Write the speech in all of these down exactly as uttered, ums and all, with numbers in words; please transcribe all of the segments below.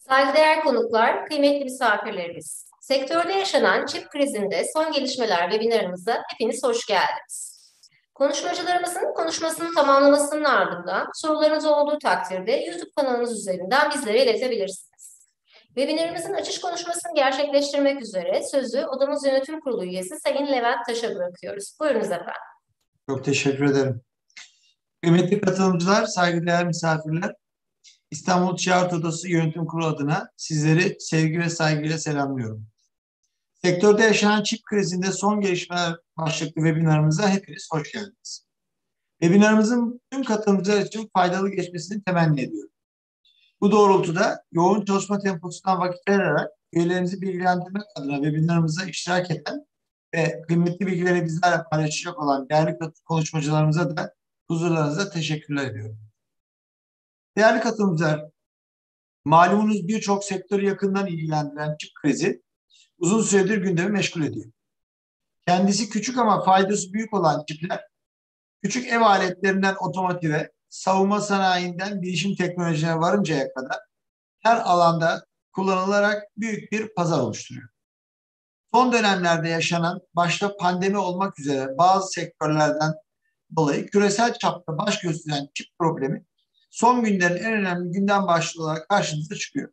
Saygıdeğer konuklar, kıymetli misafirlerimiz. Sektörde yaşanan çip krizinde son gelişmeler webinarımıza hepiniz hoş geldiniz. Konuşmacılarımızın konuşmasını tamamlamasının ardından sorularınız olduğu takdirde YouTube kanalımız üzerinden bizlere iletebilirsiniz. Webinarımızın açış konuşmasını gerçekleştirmek üzere sözü Odamız Yönetim Kurulu üyesi Sayın Levent Taş'a bırakıyoruz. Buyurunuz efendim. Çok teşekkür ederim. Kıymetli katılımcılar, saygıdeğer misafirler, İstanbul Ticaret Odası Yönetim Kurulu adına sizleri sevgi ve saygıyla selamlıyorum. Sektörde yaşanan çip krizinde son gelişmeler başlıklı webinarımıza hepiniz hoş geldiniz. Webinarımızın tüm katılımcılar için faydalı geçmesini temenni ediyorum. Bu doğrultuda yoğun çalışma temposundan vakit ayırarak üyelerimizi bilgilendirmek adına webinarımıza iştirak eden ve kıymetli bilgileri bizlerle paylaşacak olan değerli konuşmacılarımıza da huzurlarınızda teşekkürler ediyorum. Değerli katılımcılar, malumunuz birçok sektörü yakından ilgilendiren çip krizi uzun süredir gündemi meşgul ediyor. Kendisi küçük ama faydası büyük olan çipler, küçük ev aletlerinden otomotive, savunma sanayinden bilişim teknolojilerine varıncaya kadar her alanda kullanılarak büyük bir pazar oluşturuyor. Son dönemlerde yaşanan, başta pandemi olmak üzere bazı sektörlerden dolayı küresel çapta baş gösteren çip problemi son günlerin en önemli gündem başlığı olarak karşımıza çıkıyor.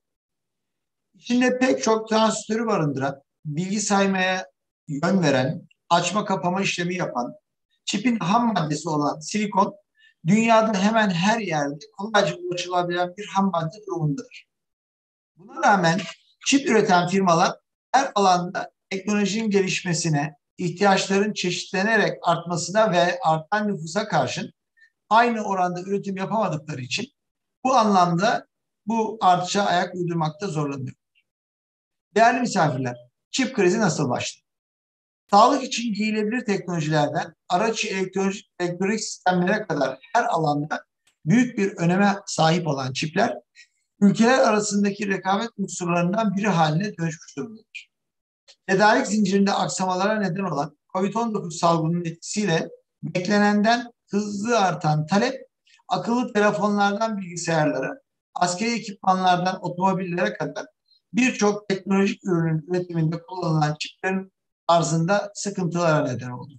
İçinde pek çok transistörü barındıran, bilgi saymaya yön veren, açma kapama işlemi yapan, çipin ham maddesi olan silikon, dünyada hemen her yerde kolayca ulaşılabilen bir ham madde durumundadır. Buna rağmen çip üreten firmalar her alanda teknolojinin gelişmesine, ihtiyaçların çeşitlenerek artmasına ve artan nüfusa karşın aynı oranda üretim yapamadıkları için bu anlamda bu artışa ayak uydurmakta zorlanıyor. Değerli misafirler, çip krizi nasıl başladı? Sağlık için giyilebilir teknolojilerden araç elektronik, elektronik sistemlere kadar her alanda büyük bir öneme sahip olan çipler, ülkeler arasındaki rekabet unsurlarından biri haline dönüşmüş durumdadır. Tedarik zincirinde aksamalara neden olan kovid on dokuz salgının etkisiyle beklenenden hızlı artan talep, akıllı telefonlardan bilgisayarlara, askeri ekipmanlardan otomobillere kadar birçok teknolojik ürünün üretiminde kullanılan çiplerin arzında sıkıntılara neden oldu.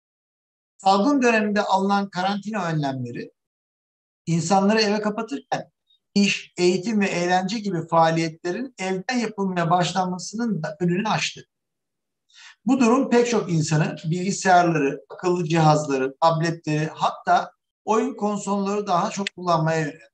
Salgın döneminde alınan karantina önlemleri, insanları eve kapatırken iş, eğitim ve eğlence gibi faaliyetlerin evden yapılmaya başlanmasının da önünü açtı. Bu durum pek çok insanı bilgisayarları, akıllı cihazları, tabletleri, hatta oyun konsolları daha çok kullanmaya yöneltti.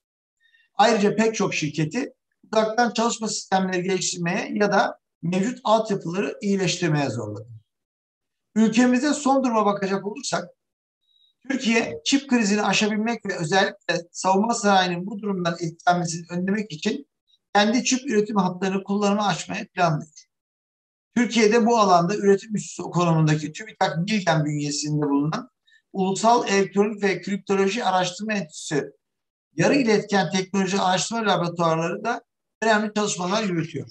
Ayrıca pek çok şirketi uzaktan çalışma sistemleri geliştirmeye ya da mevcut altyapıları iyileştirmeye zorladı. Ülkemizde son duruma bakacak olursak, Türkiye çip krizini aşabilmek ve özellikle savunma sanayinin bu durumdan etkilenmesini önlemek için kendi çip üretim hatlarını kullanıma açmaya planlıyor. Türkiye'de bu alanda üretim üssü konumundaki TÜBİTAK Bilgen bünyesinde bulunan Ulusal Elektronik ve Kriptoloji Araştırma Enstitüsü Yarı İletken Teknoloji Araştırma Laboratuvarları da önemli çalışmalar yürütüyor.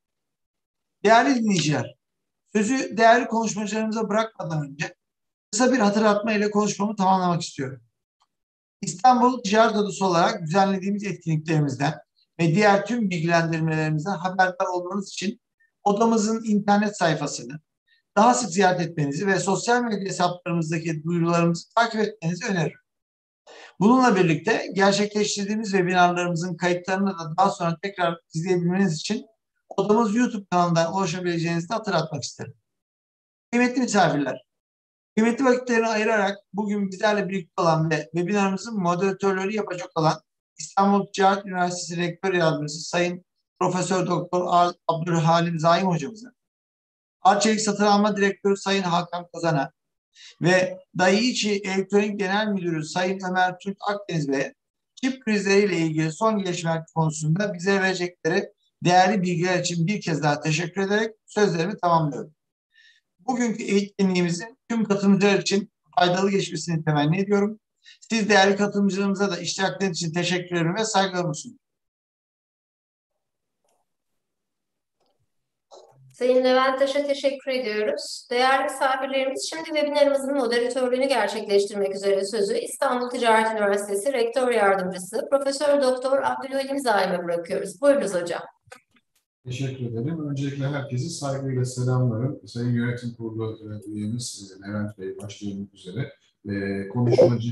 Değerli dinleyiciler, sözü değerli konuşmacılarımıza bırakmadan önce kısa bir hatırlatma ile konuşmamı tamamlamak istiyorum. İstanbul Ticaret Odası olarak düzenlediğimiz etkinliklerimizden ve diğer tüm bilgilendirmelerimizden haberdar olmanız için odamızın internet sayfasını daha sık ziyaret etmenizi ve sosyal medya hesaplarımızdaki duyurularımızı takip etmenizi öneririm. Bununla birlikte gerçekleştirdiğimiz webinarlarımızın kayıtlarını da daha sonra tekrar izleyebilmeniz için odamız YouTube kanalından ulaşabileceğinizi de hatırlatmak isterim. Kıymetli misafirler, kıymetli vakitlerini ayırarak bugün bizlerle birlikte olan ve webinarımızın moderatörleri yapacak olan İstanbul Ticaret Üniversitesi Rektör Yardımcısı Sayın Profesör Doktor Abdülhalim Zaim hocamıza, Arçelik Satın Alma Direktörü Sayın Hakan Kozan'a ve Daiichi Elektronik Genel Müdürü Sayın Ömer Türk Akdeniz Bey'e çip krizleriyle ilgili son gelişmeler konusunda bize verecekleri değerli bilgiler için bir kez daha teşekkür ederek sözlerimi tamamlıyorum. Bugünkü etkinliğimizin tüm katılımcılar için faydalı geçmesini temenni ediyorum. Siz değerli katılımcılarımıza da iştirakleriniz için teşekkürlerimi ve saygılarımı sunuyorum. Sayın Levent Taş'a teşekkür ediyoruz. Değerli misafirlerimiz, şimdi webinarımızın moderatörlüğünü gerçekleştirmek üzere sözü İstanbul Ticaret Üniversitesi Rektör Yardımcısı Profesör Doktor Abdülhalim Zaim'e bırakıyoruz. Buyurunuz hocam. Teşekkür ederim. Öncelikle herkesi saygıyla selamlarım. Sayın Yönetim Kurulu üyemiz Levent Bey başta olmak üzere e, konuşmacı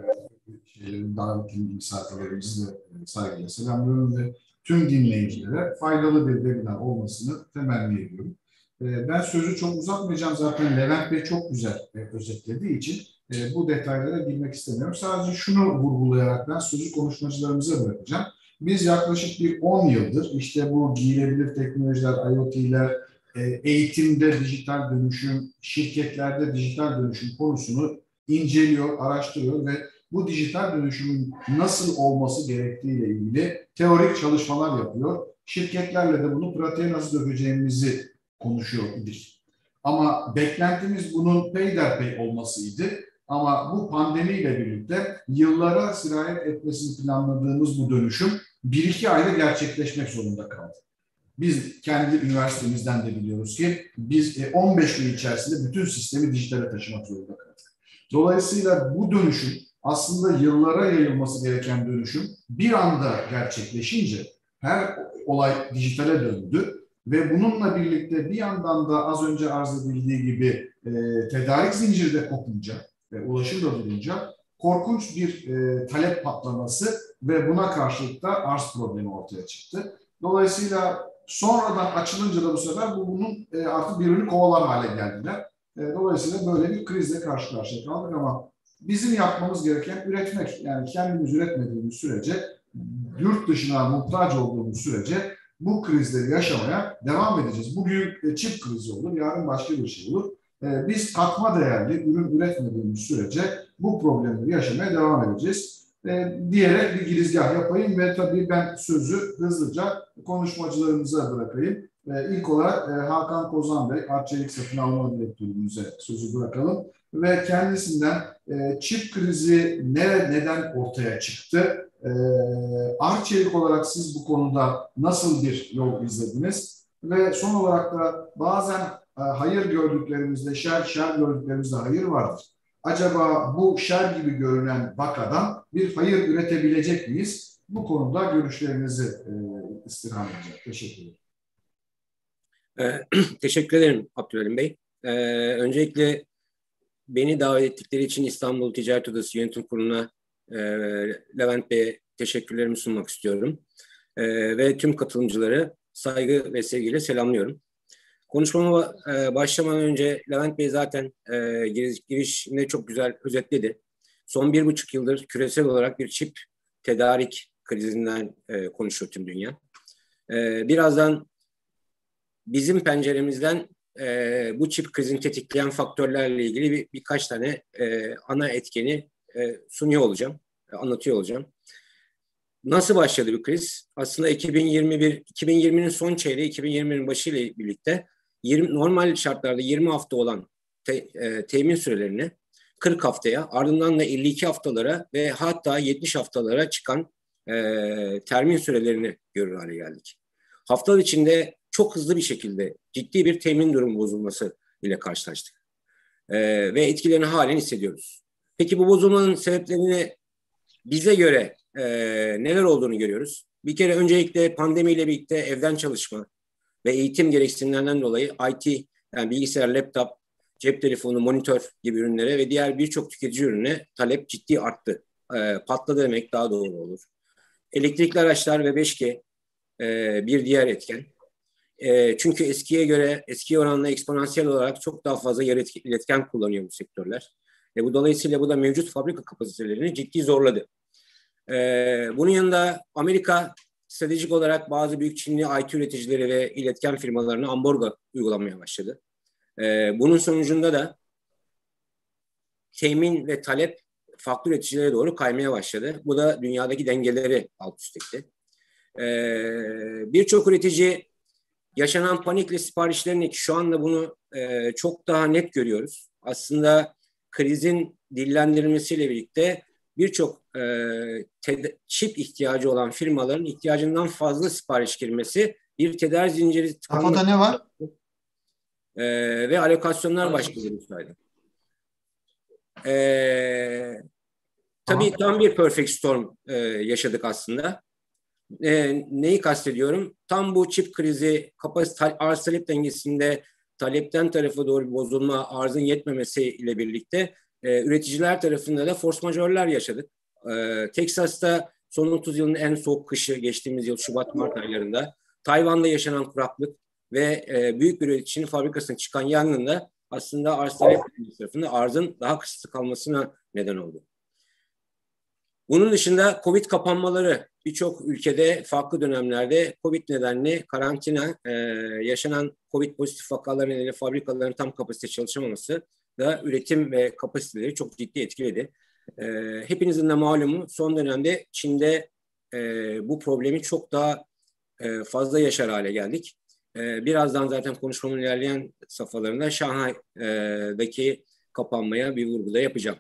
e, davetli misafirlerimizi de saygıyla selamlıyorum ve tüm dinleyicilere faydalı bir webinar olmasını temenni ediyorum. E, ben sözü çok uzatmayacağım. Zaten Levent Bey çok güzel e, özetlediği için e, bu detaylara girmek istemiyorum. Sadece şunu vurgulayarak ben sözü konuşmacılarımıza bırakacağım. Biz yaklaşık bir on yıldır işte bu giyilebilir teknolojiler, IoT'ler, eğitimde dijital dönüşüm, şirketlerde dijital dönüşüm konusunu inceliyor, araştırıyor ve bu dijital dönüşümün nasıl olması gerektiğiyle ilgili teorik çalışmalar yapıyor. Şirketlerle de bunu pratiğe nasıl dökeceğimizi konuşuyor idik. Ama beklentimiz bunun peyderpey olmasıydı. Ama bu pandemiyle birlikte yıllara sirayet etmesini planladığımız bu dönüşüm bir iki ayda gerçekleşmek zorunda kaldı. Biz kendi üniversitemizden de biliyoruz ki biz on beş gün içerisinde bütün sistemi dijitale taşımak zorunda kaldık. Dolayısıyla bu dönüşüm aslında yıllara yayılması gereken dönüşüm bir anda gerçekleşince her olay dijitale döndü ve bununla birlikte bir yandan da az önce arz edildiği gibi e, tedarik zinciri de kopunca ve ulaşım da durunca korkunç bir e, talep patlaması ve buna karşılık da arz problemi ortaya çıktı. Dolayısıyla sonradan açılınca da bu sefer bu bunun e, artık birbirini kovalar hale geldiler. E, dolayısıyla böyle bir krizle karşı karşıya kaldık ama bizim yapmamız gereken üretmek. Yani kendimiz üretmediğimiz sürece, yurt dışına muhtaç olduğumuz sürece bu krizleri yaşamaya devam edeceğiz. Bugün e, çip krizi olur, yarın başka bir şey olur. E, biz katma değerli ürün üretmediğimiz sürece bu problemleri yaşamaya devam edeceğiz. E, diyerek bir girizgah yapayım ve tabii ben sözü hızlıca konuşmacılarımıza bırakayım. E, ilk olarak e, Hakan Kozan Bey, Arçelik Satın Alma Direktörümüze sözü bırakalım. Ve kendisinden e, çip krizi ne, neden ortaya çıktı? E, Arçelik olarak siz bu konuda nasıl bir yol izlediniz? Ve son olarak da bazen e, hayır gördüklerimizde şer, şer gördüklerimizde hayır vardır. Acaba bu şer gibi görünen vakadan bir hayır üretebilecek miyiz? Bu konuda görüşlerinizi e, istirham edeceğim. Teşekkür ederim. Ee, teşekkür ederim Abdülhalim Bey. Ee, öncelikle beni davet ettikleri için İstanbul Ticaret Odası Yönetim Kurulu'na e, Levent Bey'e teşekkürlerimi sunmak istiyorum. E, ve tüm katılımcıları saygı ve sevgiyle selamlıyorum. Konuşmama e, başlamadan önce Levent Bey zaten e, giriş, girişinde çok güzel özetledi. Son bir buçuk yıldır küresel olarak bir çip tedarik krizinden e, konuşuyor tüm dünya. E, birazdan bizim penceremizden e, bu çip krizini tetikleyen faktörlerle ilgili bir, birkaç tane e, ana etkeni e, sunuyor olacağım, e, anlatıyor olacağım. Nasıl başladı bu kriz? Aslında iki bin yirmi bir, iki bin yirminin son çeyreği, iki bin yirminin başı ile birlikte yirmi, normal şartlarda yirmi hafta olan te, e, temin sürelerini kırk haftaya, ardından da elli iki haftalara ve hatta yetmiş haftalara çıkan e, termin sürelerini görür hale geldik. Haftalar içinde çok hızlı bir şekilde ciddi bir temin durumu bozulması ile karşılaştık. E, ve etkilerini halen hissediyoruz. Peki bu bozulmanın sebeplerini bize göre e, neler olduğunu görüyoruz. Bir kere öncelikle pandemiyle birlikte evden çalışma ve eğitim gereksinimlerinden dolayı I T, yani bilgisayar, laptop, cep telefonu, monitör gibi ürünlere ve diğer birçok tüketici ürüne talep ciddi arttı. E, patladı demek daha doğru olur. Elektrikli araçlar ve beş G e, bir diğer etken. E, çünkü eskiye göre, eskiye oranla eksponansiyel olarak çok daha fazla yer iletken kullanıyor bu sektörler. E, bu dolayısıyla bu da mevcut fabrika kapasitelerini ciddi zorladı. Ee, bunun yanında Amerika stratejik olarak bazı büyük Çinli I T üreticileri ve iletken firmalarına ambargo uygulamaya başladı. Ee, bunun sonucunda da temin ve talep farklı üreticilere doğru kaymaya başladı. Bu da dünyadaki dengeleri alt üst etti. Ee, Birçok üretici yaşanan panikle siparişlerini, ki şu anda bunu e, çok daha net görüyoruz. Aslında krizin dillendirilmesiyle birlikte birçok e, çip ihtiyacı olan firmaların ihtiyacından fazla sipariş girmesi bir tedarik zinciri Kafada ne var? E, ve alokasyonlar başladı bu sayede. E, tabii tam bir perfect storm e, yaşadık aslında. E, neyi kastediyorum? Tam bu çip krizi, kapasite arz talep dengesinde talepten tarafa doğru bir bozulma, arzın yetmemesi ile birlikte e, üreticiler tarafında da force majörler yaşadık. E, Teksas'ta son otuz yılın en soğuk kışı geçtiğimiz yıl Şubat-Mart aylarında, Tayvan'da yaşanan kuraklık ve e, büyük bir üreticinin fabrikasına çıkan yangında aslında arz talep tarafında arzın daha kısıtlı kalmasına neden oldu. Bunun dışında Covid kapanmaları birçok ülkede farklı dönemlerde Covid nedenli karantina, e, yaşanan Covid pozitif vakalar nedeniyle fabrikaların tam kapasite çalışamaması da üretim ve kapasiteleri çok ciddi etkiledi. E, hepinizin de malumu son dönemde Çin'de e, bu problemi çok daha e, fazla yaşar hale geldik. E, birazdan zaten konuşmamın ilerleyen safhalarında Şanghay'daki kapanmaya bir vurgu da yapacağım.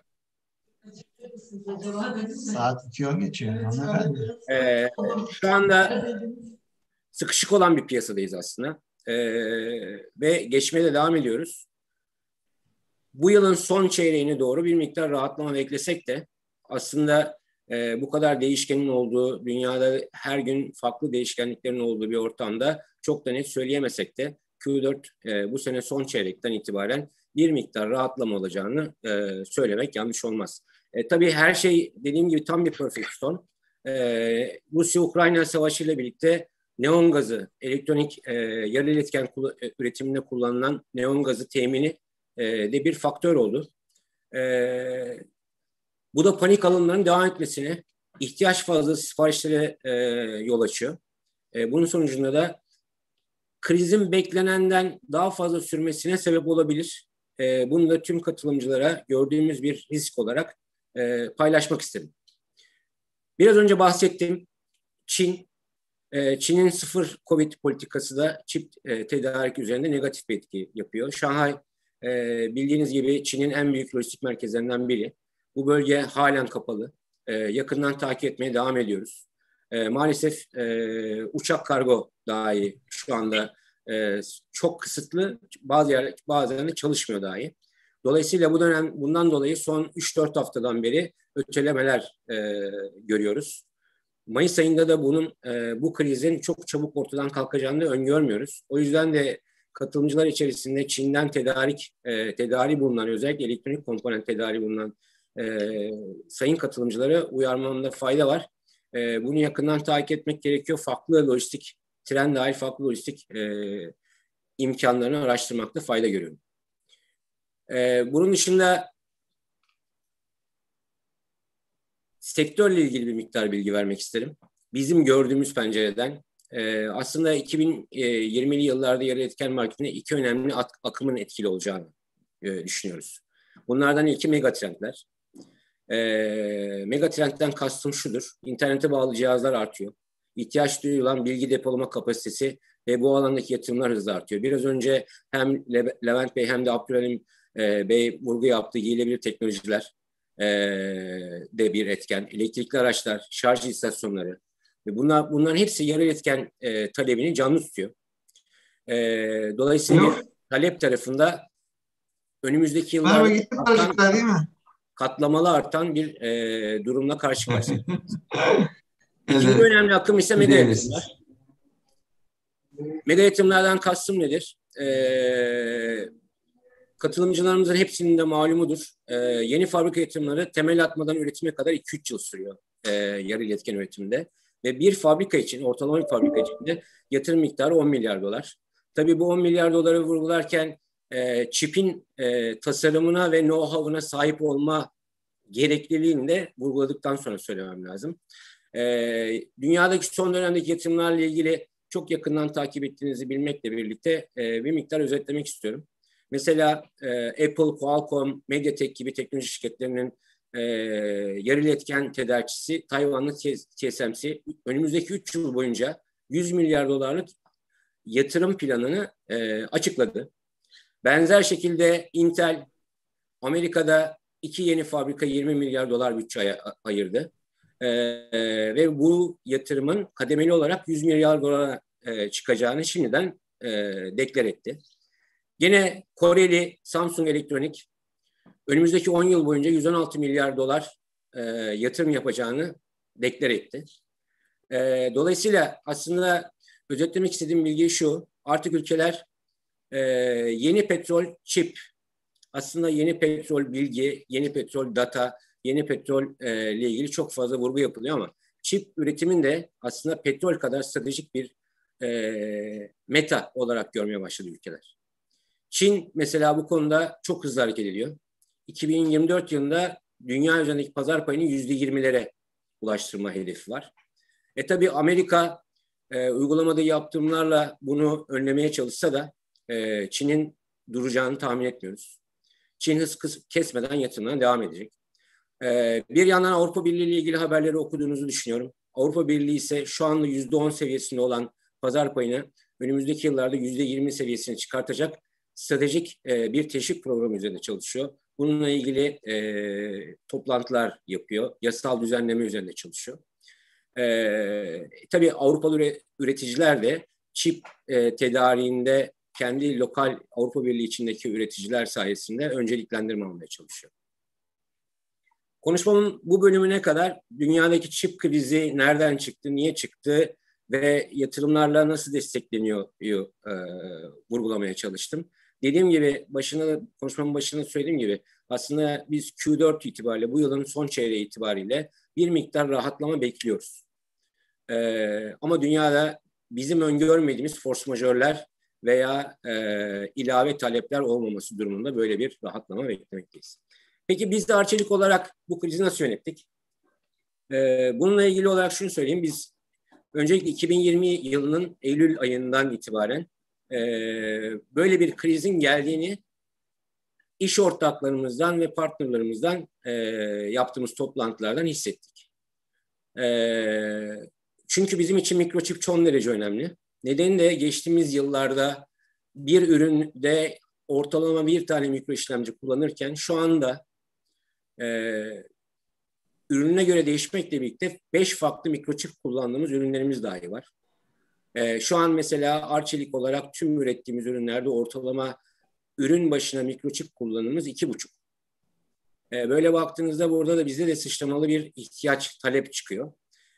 Saat iki on geçiyor hanımefendi. Ee, şu anda sıkışık olan bir piyasadayız aslında. Ee, ve geçmeye de devam ediyoruz. Bu yılın son çeyreğine doğru bir miktar rahatlama beklesek de aslında e, bu kadar değişkenin olduğu, dünyada her gün farklı değişkenliklerin olduğu bir ortamda çok da net söyleyemesek de Q dört e, bu sene son çeyrekten itibaren bir miktar rahatlama olacağını e, söylemek yanlış olmaz. E, tabii her şey dediğim gibi tam bir perfect storm. E, Rusya-Ukrayna savaşı ile birlikte neon gazı, elektronik e, yarı iletken e, üretiminde kullanılan neon gazı temini e, de bir faktör oldu. E, bu da panik alımlarının devam etmesine, ihtiyaç fazlası siparişlere e, yol açıyor. E, bunun sonucunda da krizin beklenenden daha fazla sürmesine sebep olabilir. E, bunu da tüm katılımcılara gördüğümüz bir risk olarak e, paylaşmak istedim. Biraz önce bahsettim. Çin, e, Çin'in sıfır Covid politikası da çip e, tedarik üzerinde negatif bir etki yapıyor. Şanghay, e, bildiğiniz gibi Çin'in en büyük lojistik merkezlerinden biri. Bu bölge halen kapalı. E, yakından takip etmeye devam ediyoruz. E, maalesef e, uçak kargo dahi şu anda e, çok kısıtlı. Bazı yer, bazılarında çalışmıyor dahi. Dolayısıyla bu dönem bundan dolayı son üç dört haftadan beri ötelemeler e, görüyoruz. Mayıs ayında da bunun e, bu krizin çok çabuk ortadan kalkacağını öngörmüyoruz. O yüzden de katılımcılar içerisinde Çin'den tedarik e, tedari bulunan, özellikle elektronik komponent tedari bulunan e, sayın katılımcılara uyarmamda fayda var. E, bunu yakından takip etmek gerekiyor. Farklı lojistik, tren dahil farklı lojistik e, imkanlarını araştırmakta fayda görüyorum. E, bunun dışında sektörle ilgili bir miktar bilgi vermek isterim. Bizim gördüğümüz pencereden e, aslında iki bin yirmili yıllarda yarı etken marketinde iki önemli ak- akımın etkili olacağını e, düşünüyoruz. Bunlardan ilki megatrendler. E, megatrendden kastım şudur: İnternete bağlı cihazlar artıyor. İhtiyaç duyulan bilgi depolama kapasitesi ve bu alandaki yatırımlar hızla artıyor. Biraz önce hem Le- Levent Bey hem de Abdülhalim e, Bey vurgu yaptığı giyilebilir teknolojiler de bir etken. Elektrikli araçlar, şarj istasyonları. Bunlar, bunların hepsi yarı etken e, talebini canlı tutuyor. E, dolayısıyla Yok. talep tarafında önümüzdeki yıllarda artan, değil mi? katlamalı artan bir e, durumla karşı karşıyayız. İkinci önemli akım ise mega yatırımlar. Mega yatırımlardan kastım nedir? Eee Katılımcılarımızın hepsinin de malumudur. Ee, yeni fabrika yatırımları temel atmadan üretime kadar iki üç yıl sürüyor e, yarı iletken üretimde. Ve bir fabrika için, ortalama bir fabrika için de yatırım miktarı on milyar dolar. Tabii bu on milyar doları vurgularken e, çipin e, tasarımına ve know-how'una sahip olma gerekliliğini de vurguladıktan sonra söylemem lazım. E, dünyadaki son dönemdeki yatırımlarla ilgili çok yakından takip ettiğinizi bilmekle birlikte e, bir miktar özetlemek istiyorum. Mesela e, Apple, Qualcomm, MediaTek gibi teknoloji şirketlerinin e, yarı iletken tedarikçisi Tayvanlı T S M C önümüzdeki üç yıl boyunca yüz milyar dolarlık yatırım planını e, açıkladı. Benzer şekilde Intel Amerika'da iki yeni fabrika yirmi milyar dolar bütçe ay- ayırdı. E, e, ve bu yatırımın kademeli olarak yüz milyar dolara e, çıkacağını şimdiden e, deklar etti. Gene Koreli Samsung Elektronik önümüzdeki on yıl boyunca yüz on altı milyar dolar e, yatırım yapacağını deklar etti. E, dolayısıyla aslında özetlemek istediğim bilgi şu, artık ülkeler e, yeni petrol çip, aslında yeni petrol bilgi, yeni petrol data, yeni petrol e, ile ilgili çok fazla vurgu yapılıyor ama çip üretiminde aslında petrol kadar stratejik bir e, meta olarak görmeye başladı ülkeler. Çin mesela bu konuda çok hızlı hareket ediyor. iki bin yirmi dört yılında dünya üzerindeki pazar payını yüzde yirmilere ulaştırma hedefi var. E tabii Amerika e, uygulamadığı yaptırımlarla bunu önlemeye çalışsa da e, Çin'in duracağını tahmin etmiyoruz. Çin hız kesmeden yatırımlarına devam edecek. E, bir yandan Avrupa Birliği ile ilgili haberleri okuduğunuzu düşünüyorum. Avrupa Birliği ise şu anda yüzde on seviyesinde olan pazar payını önümüzdeki yıllarda yüzde yirmi seviyesine çıkartacak stratejik e, bir teşvik programı üzerinde çalışıyor. Bununla ilgili e, toplantılar yapıyor, yasal düzenleme üzerinde çalışıyor. E, tabii Avrupalı üreticiler de çip e, tedariğinde kendi lokal Avrupa Birliği içindeki üreticiler sayesinde önceliklendirme almaya çalışıyor. Konuşmamın bu bölümüne kadar dünyadaki çip krizi nereden çıktı, niye çıktı ve yatırımlarla nasıl destekleniyor e, vurgulamaya çalıştım. Dediğim gibi, başına, konuşmamın başında söylediğim gibi aslında biz Q dört itibariyle, bu yılın son çeyreği itibariyle bir miktar rahatlama bekliyoruz. Ee, ama dünyada bizim öngörmediğimiz force majörler veya e, ilave talepler olmaması durumunda böyle bir rahatlama beklemekteyiz. Peki biz de Arçelik olarak bu krizi nasıl yönettik? Ee, bununla ilgili olarak şunu söyleyeyim. Biz öncelikle iki bin yirmi yılının Eylül ayından itibaren e, böyle bir krizin geldiğini iş ortaklarımızdan ve partnerlerimizden e, yaptığımız toplantılardan hissettik. E, çünkü bizim için mikroçip çok derece önemli. Nedeni de geçtiğimiz yıllarda bir üründe ortalama bir tane mikro işlemci kullanırken şu anda e, ürününe göre değişmekle birlikte beş farklı mikroçip kullandığımız ürünlerimiz dahi var. E, şu an mesela Arçelik olarak tüm ürettiğimiz ürünlerde ortalama ürün başına mikroçip kullanımımız iki buçuk. E, böyle baktığınızda burada da bizde de sıçramalı bir ihtiyaç, talep çıkıyor.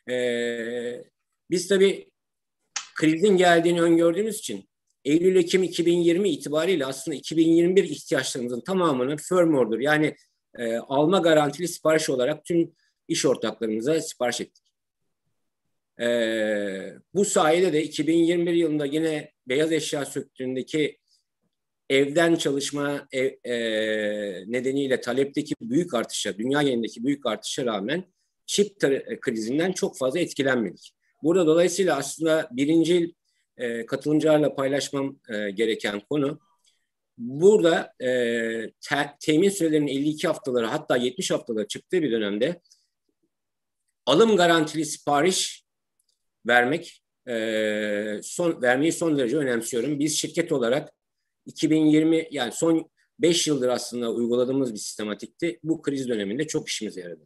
E, biz tabii krizin geldiğini öngördüğümüz için Eylül-Ekim iki bin yirmi itibariyle aslında iki bin yirmi bir ihtiyaçlarımızın tamamını firm order, yani e, alma garantili sipariş olarak tüm iş ortaklarımıza sipariş ettik. E, bu sayede de iki bin yirmi bir yılında yine beyaz eşya sektöründeki evden çalışma ev, e, nedeniyle talepteki büyük artışa, dünya genelindeki büyük artışa rağmen çip krizinden çok fazla etkilenmedik. Burada dolayısıyla aslında birinci e, katılımcılarla paylaşmam e, gereken konu, burada e, te, temin sürelerinin elli iki haftaları, hatta yetmiş haftalara çıktığı bir dönemde alım garantili sipariş vermek, e, son vermeyi son derece önemsiyorum. Biz şirket olarak iki bin yirmi, yani son beş yıldır aslında uyguladığımız bir sistematikti. Bu kriz döneminde çok işimize yaradı.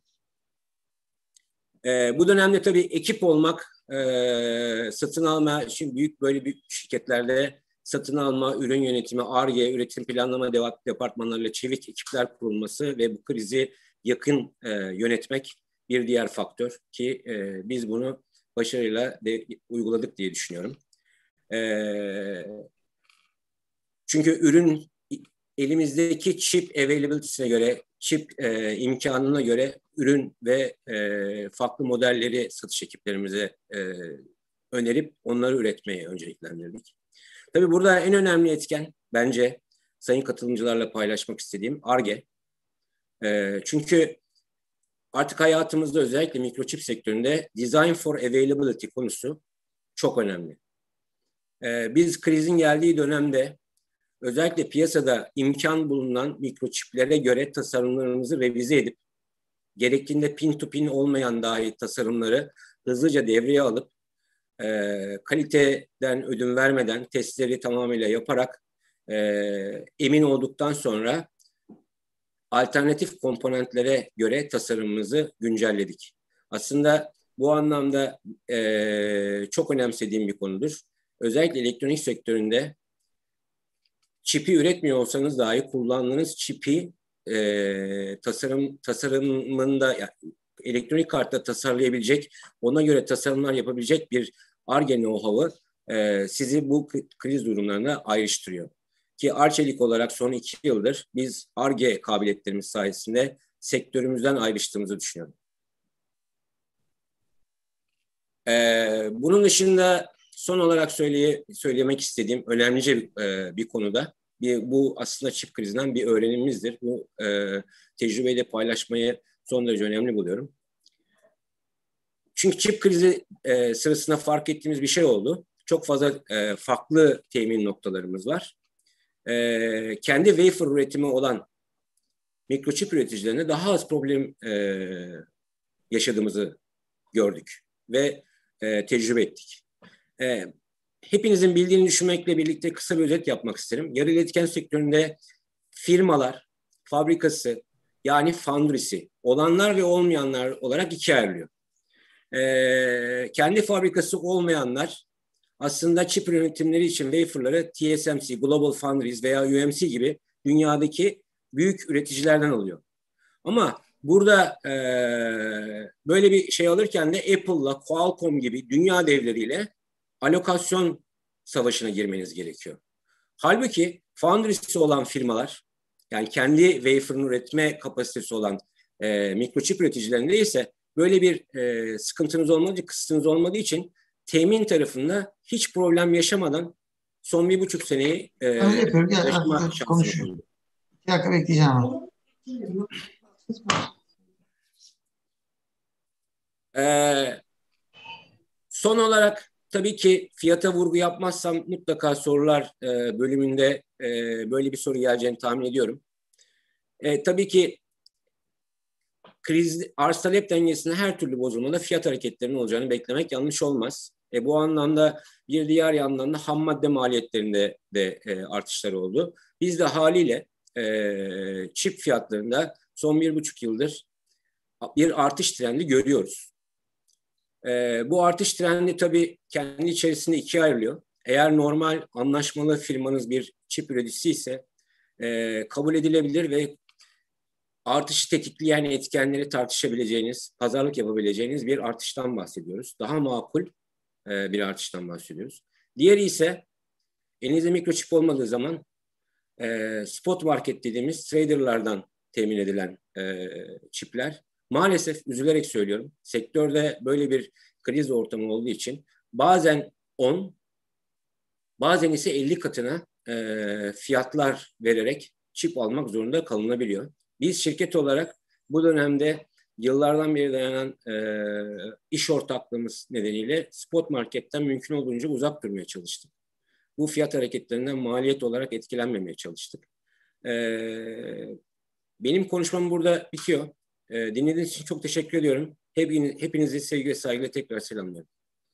Ee, bu dönemde tabii ekip olmak, e, satın alma, şimdi büyük böyle büyük şirketlerde satın alma, ürün yönetimi, Ar-Ge, üretim planlama departmanlarıyla çevik ekipler kurulması ve bu krizi yakın e, yönetmek bir diğer faktör ki e, biz bunu başarıyla de uyguladık diye düşünüyorum. Evet. Çünkü ürün elimizdeki chip availability'sine göre, chip e, imkanına göre ürün ve e, farklı modelleri satış ekiplerimize e, önerip onları üretmeye önceliklendirdik. Tabii burada en önemli etken bence sayın katılımcılarla paylaşmak istediğim Ar-Ge. E, çünkü artık hayatımızda özellikle mikroçip sektöründe design for availability konusu çok önemli. E, biz krizin geldiği dönemde özellikle piyasada imkan bulunan mikroçiplere göre tasarımlarımızı revize edip gerektiğinde pin to pin olmayan dahi tasarımları hızlıca devreye alıp e, kaliteden ödün vermeden testleri tamamıyla yaparak e, emin olduktan sonra alternatif komponentlere göre tasarımımızı güncelledik. Aslında bu anlamda e, çok önemsediğim bir konudur. Özellikle elektronik sektöründe çipi üretmiyor olsanız dahi kullandığınız çipi e, tasarım tasarımında yani elektronik kartta tasarlayabilecek, ona göre tasarımlar yapabilecek bir Ar-Ge know-how'ı e, sizi bu kriz durumlarına ayrıştırıyor. Ki Arçelik olarak son iki yıldır biz Ar-Ge kabiliyetlerimiz sayesinde sektörümüzden ayrıştığımızı düşünüyorum. Ee, bunun dışında son olarak söyleye, söylemek istediğim önemlice bir, e, bir konuda, bir, bu aslında çip krizinden bir öğrenimimizdir. Bu e, tecrübeyi de paylaşmayı son derece önemli buluyorum. Çünkü çip krizi e, sırasında fark ettiğimiz bir şey oldu. Çok fazla e, farklı temin noktalarımız var. E, kendi wafer üretimi olan mikroçip üreticilerine daha az problem e, yaşadığımızı gördük ve e, tecrübe ettik. E, hepinizin bildiğini düşünmekle birlikte kısa bir özet yapmak isterim. Yarı iletken sektöründe firmalar, fabrikası yani foundry'si olanlar ve olmayanlar olarak ikiye ayrılıyor. E, kendi fabrikası olmayanlar aslında çip üretimleri için waferları T S M C, Global Foundries veya U M C gibi dünyadaki büyük üreticilerden alıyor. Ama burada e, böyle bir şey alırken de Apple'la, Qualcomm gibi dünya devleriyle alokasyon savaşına girmeniz gerekiyor. Halbuki foundry'si olan firmalar, yani kendi wafer'ını üretme kapasitesi olan e, mikroçip üreticilerinde ise böyle bir e, sıkıntınız olmadığı, kısıtınız olmadığı için temin tarafında hiç problem yaşamadan son bir buçuk seneyi e, yaşama şansınız oldu. Bir dakika bekleyeceğim ama. Ee, son olarak tabii ki fiyata vurgu yapmazsam mutlaka sorular e, bölümünde e, böyle bir soru geleceğini tahmin ediyorum. E, tabii ki kriz, arz talep dengesinde her türlü bozulmada fiyat hareketlerinin olacağını beklemek yanlış olmaz. E, bu anlamda bir diğer yandan da ham madde maliyetlerinde de e, artışlar oldu. Biz de haliyle e, çip fiyatlarında son bir buçuk yıldır bir artış trendi görüyoruz. E, bu artış trendi tabii kendi içerisinde ikiye ayrılıyor. Eğer normal anlaşmalı firmanız bir çip üreticisi ise e, kabul edilebilir ve artışı tetikleyen etkenleri tartışabileceğiniz, pazarlık yapabileceğiniz bir artıştan bahsediyoruz. Daha makul e, bir artıştan bahsediyoruz. Diğeri ise elinizde mikroçip olmadığı zaman e, spot market dediğimiz traderlardan temin edilen e, çipler. Maalesef üzülerek söylüyorum, sektörde böyle bir kriz ortamı olduğu için bazen on, bazen ise elli katına e, fiyatlar vererek çip almak zorunda kalınabiliyor. Biz şirket olarak bu dönemde yıllardan beri dayanan e, iş ortaklığımız nedeniyle spot marketten mümkün olduğunca uzak durmaya çalıştık. Bu fiyat hareketlerinden maliyet olarak etkilenmemeye çalıştık. E, benim konuşmam burada bitiyor. E, dinlediğiniz için çok teşekkür ediyorum. Hepiniz, hepinizi sevgi ve saygıyla tekrar selamlıyorum.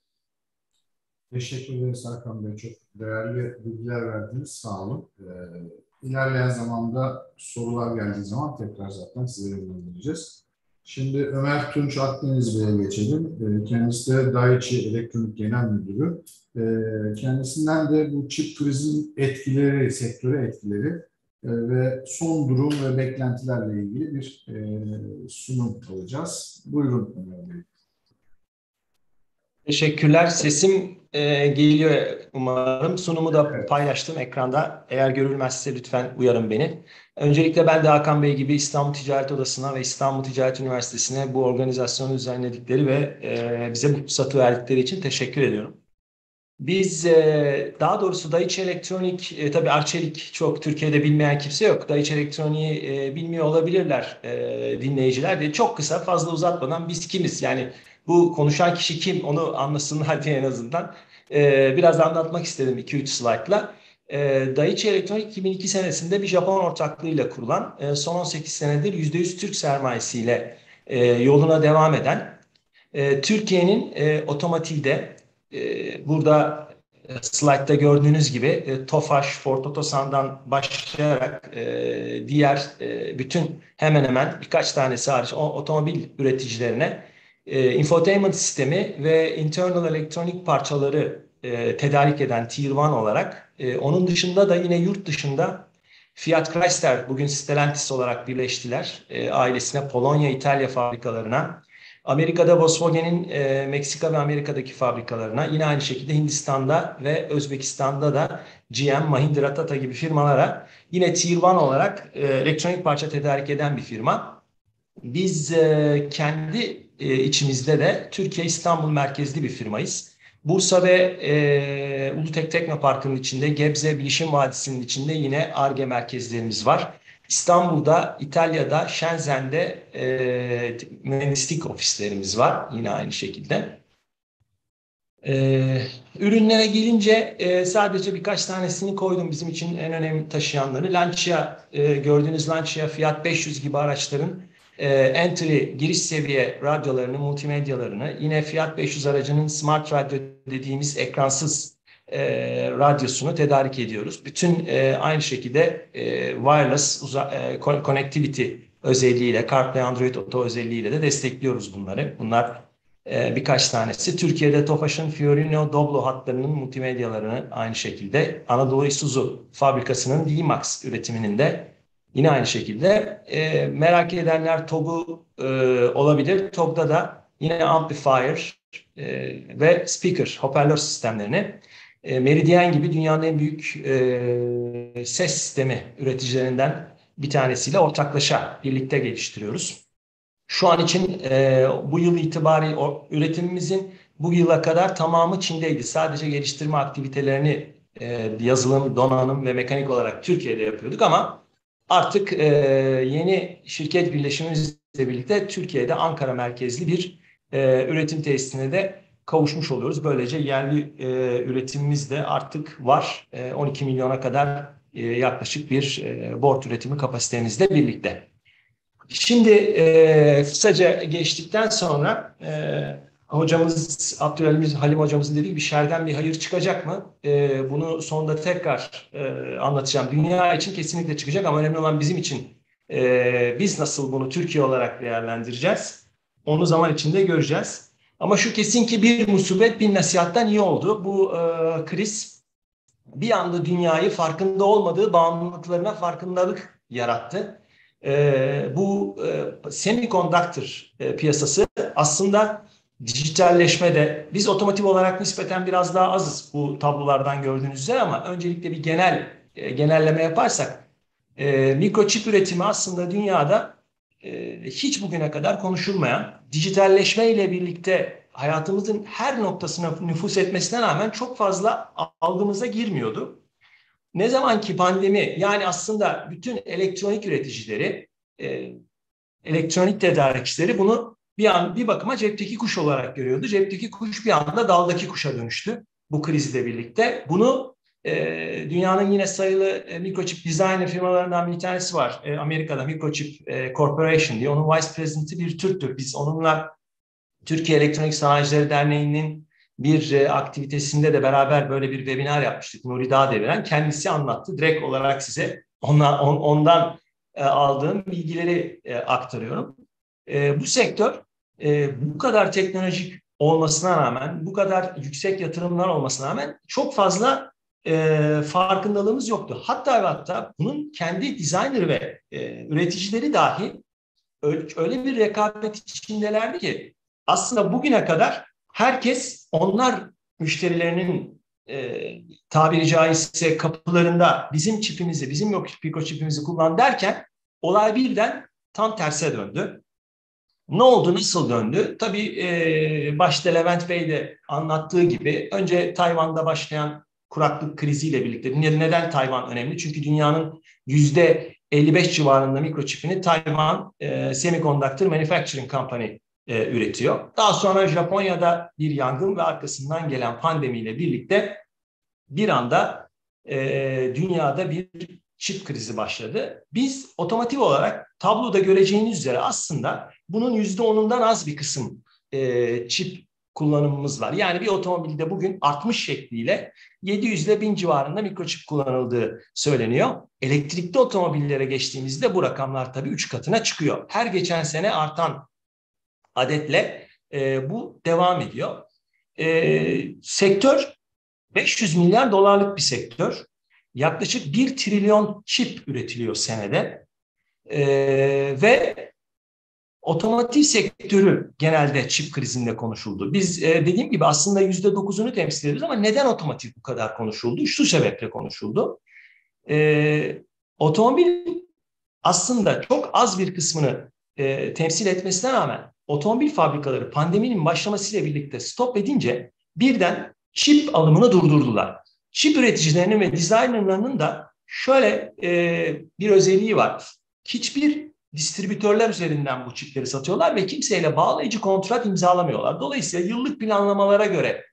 Teşekkür ederiz Hakan Bey. Çok değerli bilgiler verdiniz. Sağ olun. Ee, ilerleyen zamanda sorular geldiği zaman tekrar zaten size yönlendireceğiz. Şimdi Ömer Tunç Akdeniz Bey'e geçelim. Ee, kendisi de Daiichi Elektronik Genel Müdürü. Ee, kendisinden de bu çip krizinin etkileri, sektöre etkileri e, ve son durum ve beklentilerle ilgili bir e, sunum alacağız. Buyurun Ömer Bey. Teşekkürler. Sesim e, geliyor umarım. Sunumu da paylaştım ekranda. Eğer görülmezse lütfen uyarın beni. Öncelikle ben de Hakan Bey gibi İstanbul Ticaret Odası'na ve İstanbul Ticaret Üniversitesi'ne bu organizasyonu düzenledikleri ve e, bize bu fırsatı verdikleri için teşekkür ediyorum. Biz e, daha doğrusu Daiichi Elektronik, e, tabii Arçelik çok Türkiye'de bilmeyen kimse yok. Daiichi Elektronik'i e, bilmiyor olabilirler e, dinleyiciler de. Çok kısa, fazla uzatmadan biz kimiz? Yani bu konuşan kişi kim onu anlasınlar diye en azından e, biraz anlatmak istedim iki üç slaytla. E, Daiichi Elektronik iki bin iki senesinde bir Japon ortaklığıyla kurulan, e, son on sekiz senedir yüzde yüz Türk sermayesiyle e, yoluna devam eden, e, Türkiye'nin e, otomotivde, e, burada e, slaytta gördüğünüz gibi e, Tofaş, Ford Otosan'dan başlayarak e, diğer e, bütün hemen hemen birkaç tanesi hariç o, otomobil üreticilerine E, infotainment sistemi ve internal elektronik parçaları e, tedarik eden Tier bir olarak. E, onun dışında da yine yurt dışında Fiat Chrysler bugün Stellantis olarak birleştiler. E, ailesine Polonya, İtalya fabrikalarına. Amerika'da Volkswagen'in e, Meksika ve Amerika'daki fabrikalarına. Yine aynı şekilde Hindistan'da ve Özbekistan'da da G M, Mahindra, Tata gibi firmalara yine Tier bir olarak e, elektronik parça tedarik eden bir firma. Biz e, kendi e, içimizde de Türkiye İstanbul merkezli bir firmayız. Bursa ve e, Ulutek Teknoparkı'nın içinde, Gebze Bilişim Vadisi'nin içinde yine Ar-Ge merkezlerimiz var. İstanbul'da, İtalya'da, Shenzhen'de e, mühendislik ofislerimiz var yine aynı şekilde. E, ürünlere gelince e, sadece birkaç tanesini koydum bizim için en önemli taşıyanları. Lancia, e, gördüğünüz Lancia, Fiat beş yüz gibi araçların e, entry, giriş seviye radyolarını, multimedyalarını, yine Fiat beş yüz aracının smart radyo dediğimiz ekransız e, radyosunu tedarik ediyoruz. Bütün e, aynı şekilde e, wireless uza, e, connectivity özelliğiyle, CarPlay, Android Auto özelliğiyle de destekliyoruz bunları. Bunlar e, birkaç tanesi. Türkiye'de Tofaş'ın Fiorino, Doblo hatlarının multimedyalarını aynı şekilde, Anadolu Isuzu fabrikasının D-Max üretiminin de yine aynı şekilde. E, merak edenler T O G'u e, olabilir. T O G'da da yine amplifier e, ve speaker, hoparlör sistemlerini e, Meridian gibi dünyanın en büyük e, ses sistemi üreticilerinden bir tanesiyle ortaklaşa birlikte geliştiriyoruz. Şu an için e, bu yıl itibariyle o, üretimimizin bu yıla kadar tamamı Çin'deydi. Sadece geliştirme aktivitelerini e, yazılım, donanım ve mekanik olarak Türkiye'de yapıyorduk ama artık e, yeni şirket birleşimimizle birlikte Türkiye'de Ankara merkezli bir e, üretim tesisine de kavuşmuş oluyoruz. Böylece yerli e, üretimimiz de artık var. E, on iki milyona kadar e, yaklaşık bir e, board üretimi kapasitemizle birlikte. Şimdi e, kısaca geçtikten sonra e, hocamız, Abdülhalim Halim hocamızın dediği bir şerden bir hayır çıkacak mı? E, bunu sonunda tekrar e, anlatacağım. Dünya için kesinlikle çıkacak ama önemli olan bizim için e, biz nasıl bunu Türkiye olarak değerlendireceğiz? Onu zaman içinde göreceğiz. Ama şu kesin ki bir musibet bir nasihattan iyi oldu. Bu e, kriz bir anda dünyayı farkında olmadığı bağımlılıklarına farkındalık yarattı. Ee, bu e, semiconductor e, piyasası aslında dijitalleşmede biz otomotiv olarak nispeten biraz daha azız bu tablolardan gördüğünüz üzere ama öncelikle bir genel e, genelleme yaparsak e, mikroçip üretimi aslında dünyada e, hiç bugüne kadar konuşulmayan, dijitalleşme ile birlikte hayatımızın her noktasına nüfuz etmesine rağmen çok fazla algımıza girmiyordu. Ne zaman ki pandemi, yani aslında bütün elektronik üreticileri, e, elektronik tedarikçileri bunu bir an bir bakıma cepteki kuş olarak görüyordu. Cepteki kuş bir anda daldaki kuşa dönüştü bu krizle birlikte. Bunu e, dünyanın yine sayılı e, mikroçip designer firmalarından bir tanesi var. E, Amerika'da Microchip e, Corporation diye. Onun vice president'i bir Türktür. Biz onunla Türkiye Elektronik Sanayicileri Derneği'nin bir e, aktivitesinde de beraber böyle bir webinar yapmıştık. Nuri Dağdeviren kendisi anlattı. Direkt olarak size ondan, on, ondan e, aldığım bilgileri e, aktarıyorum. E, bu sektör e, bu kadar teknolojik olmasına rağmen, bu kadar yüksek yatırımlar olmasına rağmen çok fazla e, farkındalığımız yoktu. Hatta ve hatta bunun kendi designer ve e, üreticileri dahi öyle, öyle bir rekabet içindelerdi ki aslında bugüne kadar herkes onlar müşterilerinin e, tabiri caizse kapılarında bizim çipimizi, bizim mikroçipimizi kullan derken olay birden tam terse döndü. Ne oldu, nasıl döndü? Tabii e, başta Levent Bey de anlattığı gibi önce Tayvan'da başlayan kuraklık kriziyle birlikte. Neden Tayvan önemli? Çünkü dünyanın yüzde elli beş civarında mikroçipini Tayvan e, Semiconductor Manufacturing Company e, üretiyor. Daha sonra Japonya'da bir yangın ve arkasından gelen pandemiyle birlikte bir anda e, dünyada bir çip krizi başladı. Biz otomotiv olarak tabloda göreceğiniz üzere aslında bunun yüzde onundan az bir kısım e, çip kullanımımız var. Yani bir otomobilde bugün artmış şekliyle yedi yüz ile bin civarında mikroçip kullanıldığı söyleniyor. Elektrikli otomobillere geçtiğimizde bu rakamlar tabii üç katına çıkıyor. Her geçen sene artan adetle e, bu devam ediyor. E, sektör beş yüz milyar dolarlık bir sektör. Yaklaşık bir trilyon çip üretiliyor senede. Ee, ve otomotiv sektörü genelde çip krizinde konuşuldu. Biz e, dediğim gibi aslında yüzde dokuzunu temsil ediyoruz ama neden otomotiv bu kadar konuşuldu? Şu sebeple konuşuldu. Ee, otomobil aslında çok az bir kısmını e, temsil etmesine rağmen otomobil fabrikaları pandeminin başlamasıyla birlikte stop edince birden çip alımını durdurdular. Çip üreticilerinin ve designerlarının da şöyle e, bir özelliği var. Hiçbir distribütörler üzerinden bu çipleri satıyorlar ve kimseyle bağlayıcı kontrat imzalamıyorlar. Dolayısıyla yıllık planlamalara göre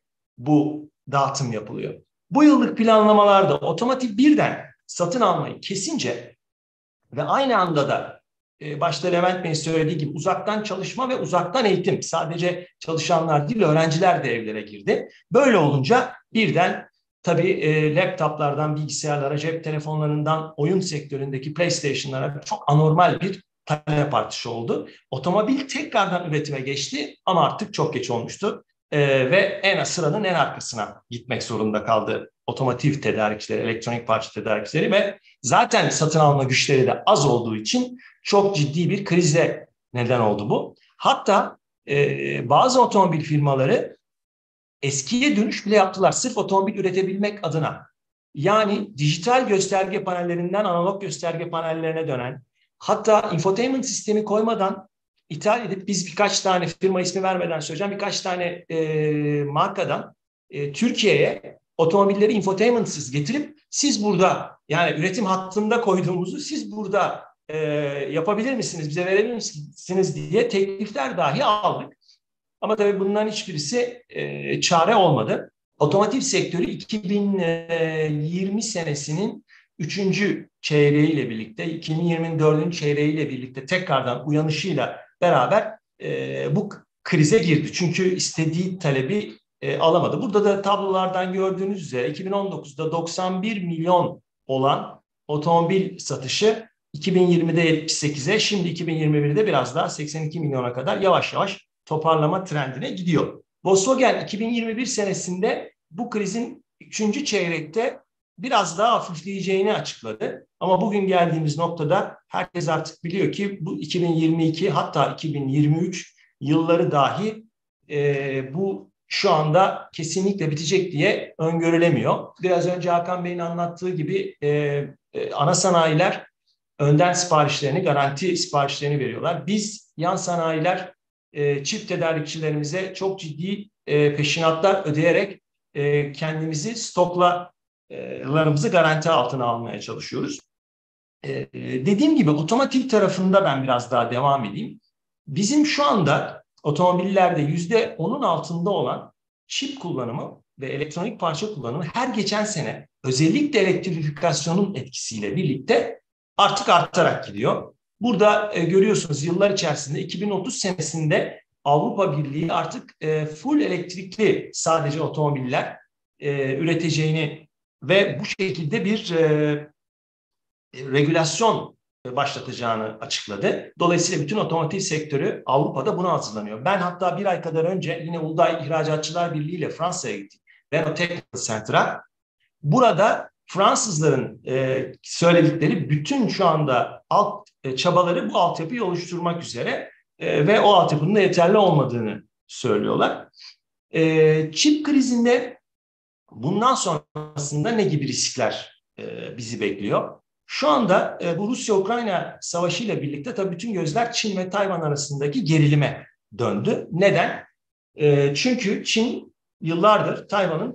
bu dağıtım yapılıyor. Bu yıllık planlamalarda otomotiv birden satın almayı kesince ve aynı anda da e, başta Levent Bey'in söylediği gibi uzaktan çalışma ve uzaktan eğitim, sadece çalışanlar değil öğrenciler de evlere girdi. Böyle olunca birden tabii e, laptoplardan bilgisayarlara, cep telefonlarından oyun sektöründeki PlayStation'lara çok anormal bir talep artışı oldu. Otomobil tekrardan üretime geçti ama artık çok geç olmuştu. Ee, ve en sıranın en arkasına gitmek zorunda kaldı otomotiv tedarikçileri, elektronik parça tedarikçileri ve zaten satın alma güçleri de az olduğu için çok ciddi bir krize neden oldu bu. Hatta e, bazı otomobil firmaları eskiye dönüş bile yaptılar sırf otomobil üretebilmek adına. Yani dijital gösterge panellerinden analog gösterge panellerine dönen, hatta infotainment sistemi koymadan ithal edip biz birkaç tane firma ismi vermeden söyleyeceğim birkaç tane e, markadan e, Türkiye'ye otomobilleri infotainmentsız getirip siz burada yani üretim hattında koyduğumuzu siz burada e, yapabilir misiniz, bize verebilir misiniz diye teklifler dahi aldık. Ama tabii bunların hiçbirisi e, çare olmadı. Otomotiv sektörü iki bin yirmi senesinin üçüncü çeyreğiyle birlikte, iki bin yirminin dördüncü çeyreğiyle birlikte tekrardan uyanışıyla beraber e, bu krize girdi. Çünkü istediği talebi e, alamadı. Burada da tablolardan gördüğünüz üzere iki bin on dokuzda doksan bir milyon olan otomobil satışı iki bin yirmide yetmiş sekize, şimdi iki bin yirmi birde biraz daha seksen iki milyona kadar yavaş yavaş toparlama trendine gidiyor. Volkswagen iki bin yirmi bir senesinde bu krizin üçüncü çeyrekte biraz daha hafifleyeceğini açıkladı. Ama bugün geldiğimiz noktada herkes artık biliyor ki bu iki bin yirmi iki hatta iki bin yirmi üç yılları dahi e, bu şu anda kesinlikle bitecek diye öngörülemiyor. Biraz önce Hakan Bey'in anlattığı gibi e, e, ana sanayiler önden siparişlerini, garanti siparişlerini veriyorlar. Biz yan sanayiler e, çip tedarikçilerimize çok ciddi e, peşinatlar ödeyerek e, kendimizi stokla larımızı garanti altına almaya çalışıyoruz. Ee, dediğim gibi otomotiv tarafında ben biraz daha devam edeyim. Bizim şu anda otomobillerde yüzde onun altında olan çip kullanımı ve elektronik parça kullanımı her geçen sene özellikle elektrifikasyonun etkisiyle birlikte artık artarak gidiyor. Burada e, görüyorsunuz yıllar içerisinde iki bin otuz senesinde Avrupa Birliği artık e, full elektrikli sadece otomobiller e, üreteceğini ve bu şekilde bir e, regülasyon başlatacağını açıkladı. Dolayısıyla bütün otomotiv sektörü Avrupa'da buna hazırlanıyor. Ben hatta bir ay kadar önce yine Uludağ İhracatçılar Birliği ile Fransa'ya gittim. Renault Technical Center'a. Burada Fransızların e, söyledikleri bütün şu anda alt e, çabaları bu altyapıyı oluşturmak üzere e, ve o altyapının da yeterli olmadığını söylüyorlar. E, çip krizinde bundan sonrasında ne gibi riskler e, bizi bekliyor? Şu anda e, bu Rusya-Ukrayna savaşıyla birlikte tabii bütün gözler Çin ve Tayvan arasındaki gerilime döndü. Neden? E, çünkü Çin yıllardır Tayvan'ın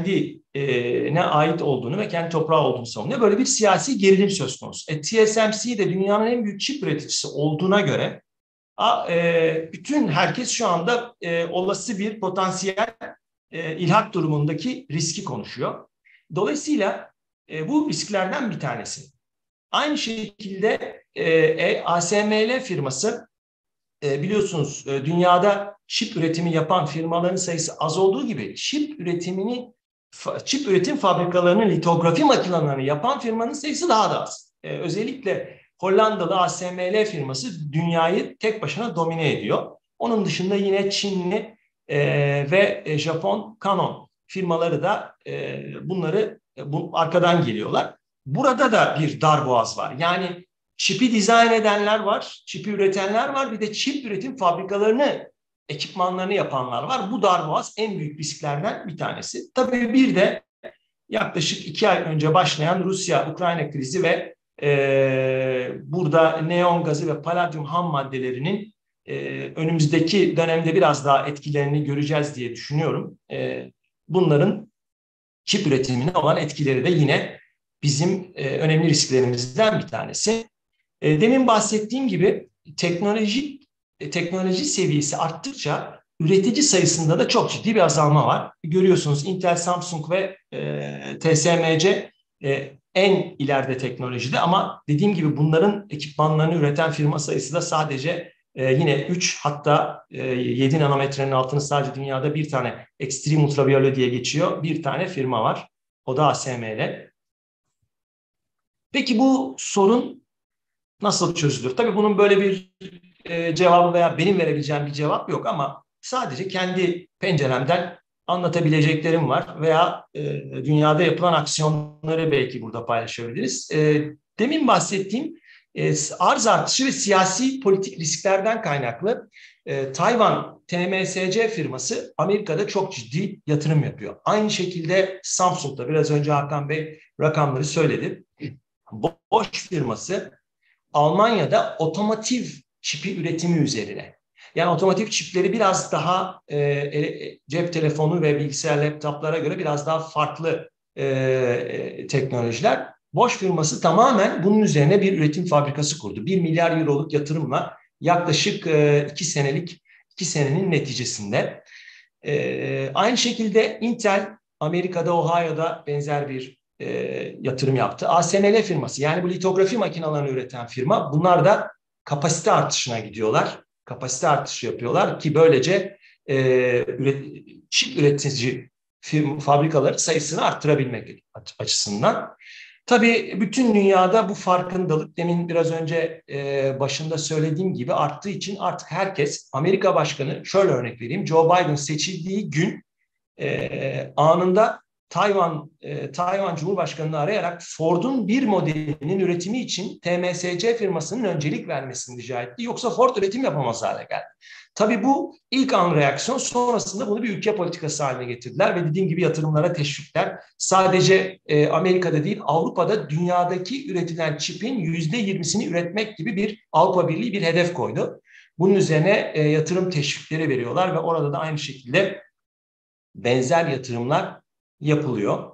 kendine ait olduğunu ve kendi toprağı olduğunu savunuyor. Böyle bir siyasi gerilim söz konusu. E, T S M C de dünyanın en büyük çip üreticisi olduğuna göre a, e, bütün herkes şu anda e, olası bir potansiyel e, ilhak durumundaki riski konuşuyor. Dolayısıyla e, bu risklerden bir tanesi. Aynı şekilde e, A S M L firması e, biliyorsunuz e, dünyada çip üretimi yapan firmaların sayısı az olduğu gibi çip üretimini çip üretim fabrikalarının litografi makinelerini yapan firmanın sayısı daha da az. E, özellikle Hollandalı A S M L firması dünyayı tek başına domine ediyor. Onun dışında yine Çinli e, ve Japon Canon firmaları da e, bunları bu, arkadan geliyorlar. Burada da bir darboğaz var. Yani çipi dizayn edenler var, çipi üretenler var, bir de çip üretim fabrikalarını, ekipmanlarını yapanlar var. Bu darboğaz en büyük risklerden bir tanesi. Tabii bir de yaklaşık iki ay önce başlayan Rusya-Ukrayna krizi ve e, burada neon gazı ve paladyum ham maddelerinin e, önümüzdeki dönemde biraz daha etkilerini göreceğiz diye düşünüyorum. E, bunların çip üretimine olan etkileri de yine bizim e, önemli risklerimizden bir tanesi. E, demin bahsettiğim gibi teknoloji e, teknoloji seviyesi arttıkça üretici sayısında da çok ciddi bir azalma var. Görüyorsunuz Intel, Samsung ve e, T S M C e, en ileride teknolojide ama dediğim gibi bunların ekipmanlarını üreten firma sayısı da sadece e, yine üç hatta e, yedi nanometrenin altını sadece dünyada bir tane Extreme Ultraviyole diye geçiyor. Bir tane firma var. O da A S M L. Peki bu sorun nasıl çözülür? Tabii bunun böyle bir e, cevabı veya benim verebileceğim bir cevap yok ama sadece kendi penceremden anlatabileceklerim var veya e, dünyada yapılan aksiyonları belki burada paylaşabiliriz. E, demin bahsettiğim e, arz artışı ve siyasi politik risklerden kaynaklı e, Tayvan T M S C firması Amerika'da çok ciddi yatırım yapıyor. Aynı şekilde Samsung'da biraz önce Hakan Bey rakamları söyledi. Bosch firması Almanya'da otomotiv çipi üretimi üzerine. Yani otomotiv çipleri biraz daha e, cep telefonu ve bilgisayar laptoplara göre biraz daha farklı e, teknolojiler. Bosch firması tamamen bunun üzerine bir üretim fabrikası kurdu. Bir milyar euroluk yatırımla yaklaşık e, iki senelik iki senenin neticesinde. E, aynı şekilde Intel Amerika'da Ohio'da benzer bir E, yatırım yaptı. A S M L firması yani bu litografi makinelerini üreten firma bunlar da kapasite artışına gidiyorlar. Kapasite artışı yapıyorlar ki böylece e, üret, çip üretici firma, fabrikaların sayısını arttırabilmek açısından. Tabii bütün dünyada bu farkındalık demin biraz önce e, başında söylediğim gibi arttığı için artık herkes Amerika Başkanı şöyle örnek vereyim Joe Biden seçildiği gün e, anında Tayvan, e, Tayvan Cumhurbaşkanı'nı arayarak Ford'un bir modelinin üretimi için T M S C firmasının öncelik vermesini rica etti. Yoksa Ford üretim yapamaz hale geldi. Tabii bu ilk an reaksiyon sonrasında bunu bir ülke politikası haline getirdiler ve dediğim gibi yatırımlara teşvikler sadece e, Amerika'da değil Avrupa'da dünyadaki üretilen çipin yüzde yirmisini üretmek gibi bir Avrupa Birliği bir hedef koydu. Bunun üzerine e, yatırım teşvikleri veriyorlar ve orada da aynı şekilde benzer yatırımlar yapılıyor.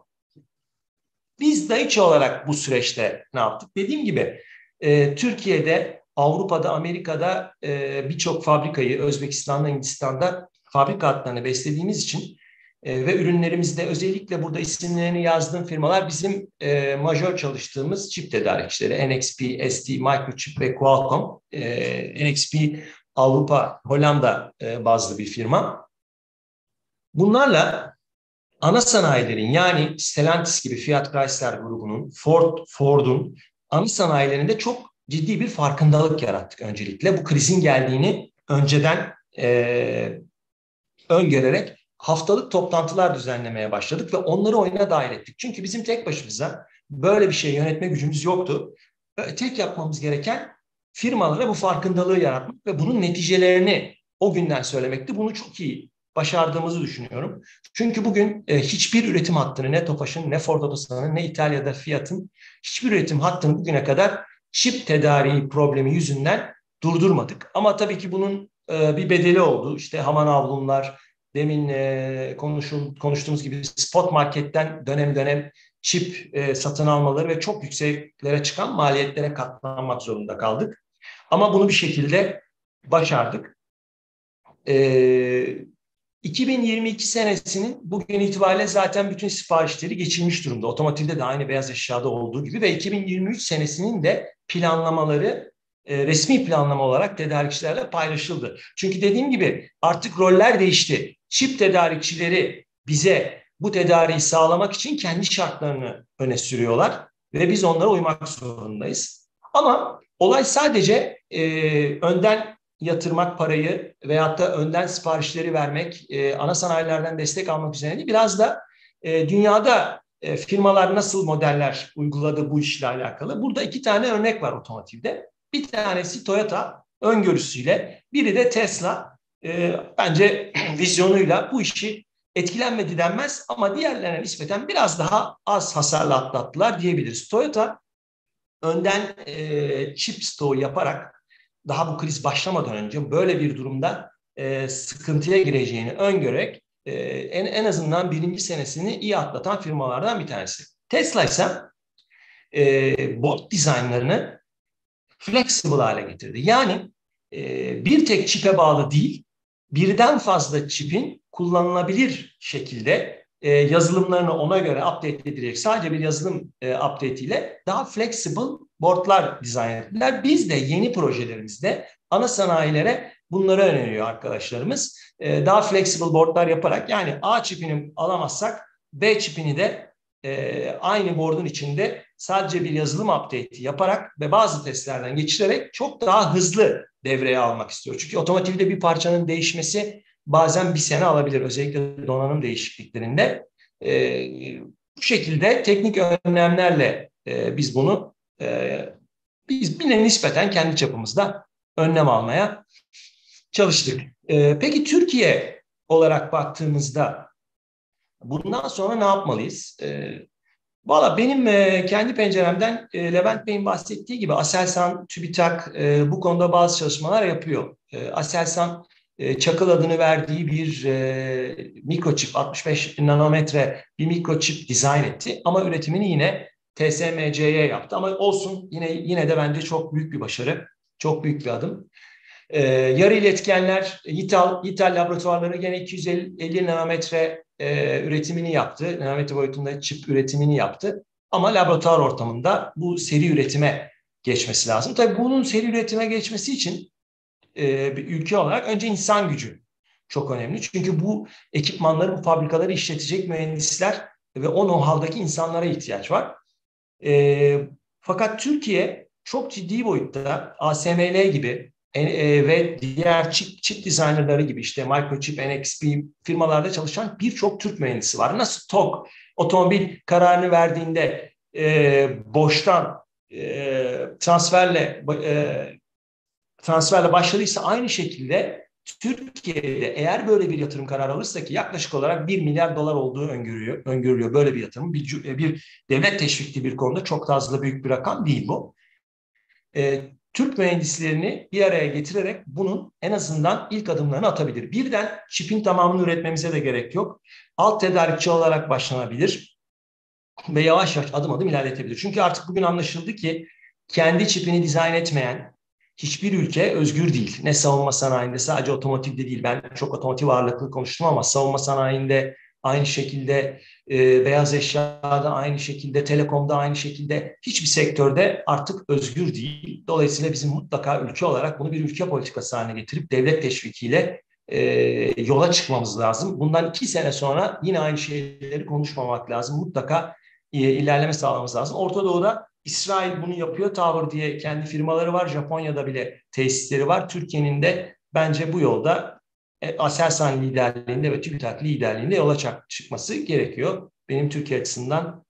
Biz Daiichi olarak bu süreçte ne yaptık? Dediğim gibi e, Türkiye'de, Avrupa'da, Amerika'da e, birçok fabrikayı, Özbekistan'da, Hindistan'da fabrika hatlarını beslediğimiz için e, ve ürünlerimizde özellikle burada isimlerini yazdığım firmalar bizim e, majör çalıştığımız çip tedarikçileri. N X P, S T, Microchip ve Qualcomm. E, N X P Avrupa, Hollanda e, bazlı bir firma. Bunlarla ana sanayilerin yani Stellantis gibi Fiat Chrysler grubunun, Ford, Ford'un ana sanayilerinde çok ciddi bir farkındalık yarattık öncelikle. Bu krizin geldiğini önceden e, öngörerek haftalık toplantılar düzenlemeye başladık ve onları oyuna dahil ettik. Çünkü bizim tek başımıza böyle bir şey yönetme gücümüz yoktu. Tek yapmamız gereken firmalara bu farkındalığı yaratmak ve bunun neticelerini o günden söylemekti. Bunu çok iyi başardığımızı düşünüyorum. Çünkü bugün e, hiçbir üretim hattını ne Tofaş'ın, ne Ford Otosan'ın, ne İtalya'da Fiat'ın hiçbir üretim hattını bugüne kadar çip tedariği problemi yüzünden durdurmadık. Ama tabii ki bunun e, bir bedeli oldu. İşte Haman Avlumlar, demin e, konuşul, konuştuğumuz gibi spot marketten dönem dönem çip e, satın almaları ve çok yükseklere çıkan maliyetlere katlanmak zorunda kaldık. Ama bunu bir şekilde başardık. Eee iki bin yirmi iki senesinin bugün itibariyle zaten bütün siparişleri geçilmiş durumda. Otomotivde de aynı beyaz eşyada olduğu gibi ve iki bin yirmi üç senesinin de planlamaları e, resmi planlama olarak tedarikçilerle paylaşıldı. Çünkü dediğim gibi artık roller değişti. Çip tedarikçileri bize bu tedariği sağlamak için kendi şartlarını öne sürüyorlar ve biz onlara uymak zorundayız. Ama olay sadece e, önden yatırmak parayı veyahut da önden siparişleri vermek, e, ana sanayilerden destek almak üzerine değil, biraz da e, dünyada e, firmalar nasıl modeller uyguladı bu işle alakalı. Burada iki tane örnek var otomotivde. Bir tanesi Toyota öngörüsüyle, biri de Tesla e, bence vizyonuyla bu işi etkilenmedi denmez ama diğerlerine nispeten biraz daha az hasarla atlattılar diyebiliriz. Toyota önden e, chip stoğu yaparak daha bu kriz başlamadan önce böyle bir durumda e, sıkıntıya gireceğini öngörerek e, en, en azından birinci senesini iyi atlatan firmalardan bir tanesi. Tesla ise e, board dizaynlarını flexible hale getirdi. Yani e, bir tek çipe bağlı değil, birden fazla çipin kullanılabilir şekilde e, yazılımlarını ona göre update edilecek sadece bir yazılım e, update ile daha flexible boardlar dizayn ettiler. Biz de yeni projelerimizde ana sanayilere bunları öneriyor arkadaşlarımız. E, daha flexible boardlar yaparak, yani A çipini alamazsak B çipini de e, aynı board'un içinde sadece bir yazılım update'i yaparak ve bazı testlerden geçirerek çok daha hızlı devreye almak istiyor. Çünkü otomotivde bir parçanın değişmesi bazen bir sene alabilir. Özellikle donanım değişikliklerinde. E, bu şekilde teknik önlemlerle e, biz bunu e, biz yine nispeten kendi çapımızda önlem almaya çalıştık. E, peki Türkiye olarak baktığımızda bundan sonra ne yapmalıyız? E, Valla benim e, kendi penceremden e, Levent Bey'in bahsettiği gibi Aselsan, TÜBİTAK e, bu konuda bazı çalışmalar yapıyor. E, Aselsan e, Çakıl adını verdiği bir e, mikroçip, altmış beş nanometre bir mikroçip dizayn etti. Ama üretimini yine T S M C'ye yaptı. Ama olsun, yine yine de bence çok büyük bir başarı, çok büyük bir adım. E, yarı iletkenler, İthal, İthal laboratuvarları gene iki yüz elli nanometre e, üretimini yaptı. Nanometre boyutunda çip üretimini yaptı. Ama laboratuvar ortamında bu seri üretime geçmesi lazım. Tabii bunun seri üretime geçmesi için e, bir ülke olarak önce insan gücü çok önemli. Çünkü bu ekipmanları, bu fabrikaları işletecek mühendisler ve o know-how'daki insanlara ihtiyaç var. E, fakat Türkiye çok ciddi boyutta A S M L gibi E, ve diğer çip, çip dizaynerları gibi, işte Microchip, N X P firmalarda çalışan birçok Türk mühendisi var. Nasıl T O G otomobil kararını verdiğinde e, boştan e, transferle e, transferle başladıysa, aynı şekilde Türkiye'de eğer böyle bir yatırım kararı alırsa, ki yaklaşık olarak bir milyar dolar olduğu öngörülüyor, öngörülüyor böyle bir yatırım. Bir, bir devlet teşvikli bir konuda çok da fazla büyük bir rakam değil bu. E, Türk mühendislerini bir araya getirerek bunun en azından ilk adımlarını atabilir. Birden çipin tamamını üretmemize de gerek yok. Alt tedarikçi olarak başlanabilir ve yavaş yavaş adım adım ilerletebilir. Çünkü artık bugün anlaşıldı ki kendi çipini dizayn etmeyen hiçbir ülke özgür değil. Ne savunma sanayinde, sadece otomotivde değil. Ben çok otomotiv ağırlıklı konuştum ama savunma sanayinde aynı şekilde, e, beyaz eşyada aynı şekilde, telekomda aynı şekilde, hiçbir sektörde artık özgür değil. Dolayısıyla bizim mutlaka ülke olarak bunu bir ülke politikası haline getirip devlet teşvikiyle e, yola çıkmamız lazım. Bundan iki sene sonra yine aynı şeyleri konuşmamak lazım. Mutlaka e, ilerleme sağlamamız lazım. Orta Doğu'da İsrail bunu yapıyor. Tower diye kendi firmaları var. Japonya'da bile tesisleri var. Türkiye'nin de bence bu yolda Aselsan liderliğinde ve TÜBİTAK liderliğinde yola çıkması gerekiyor. Benim Türkiye açısından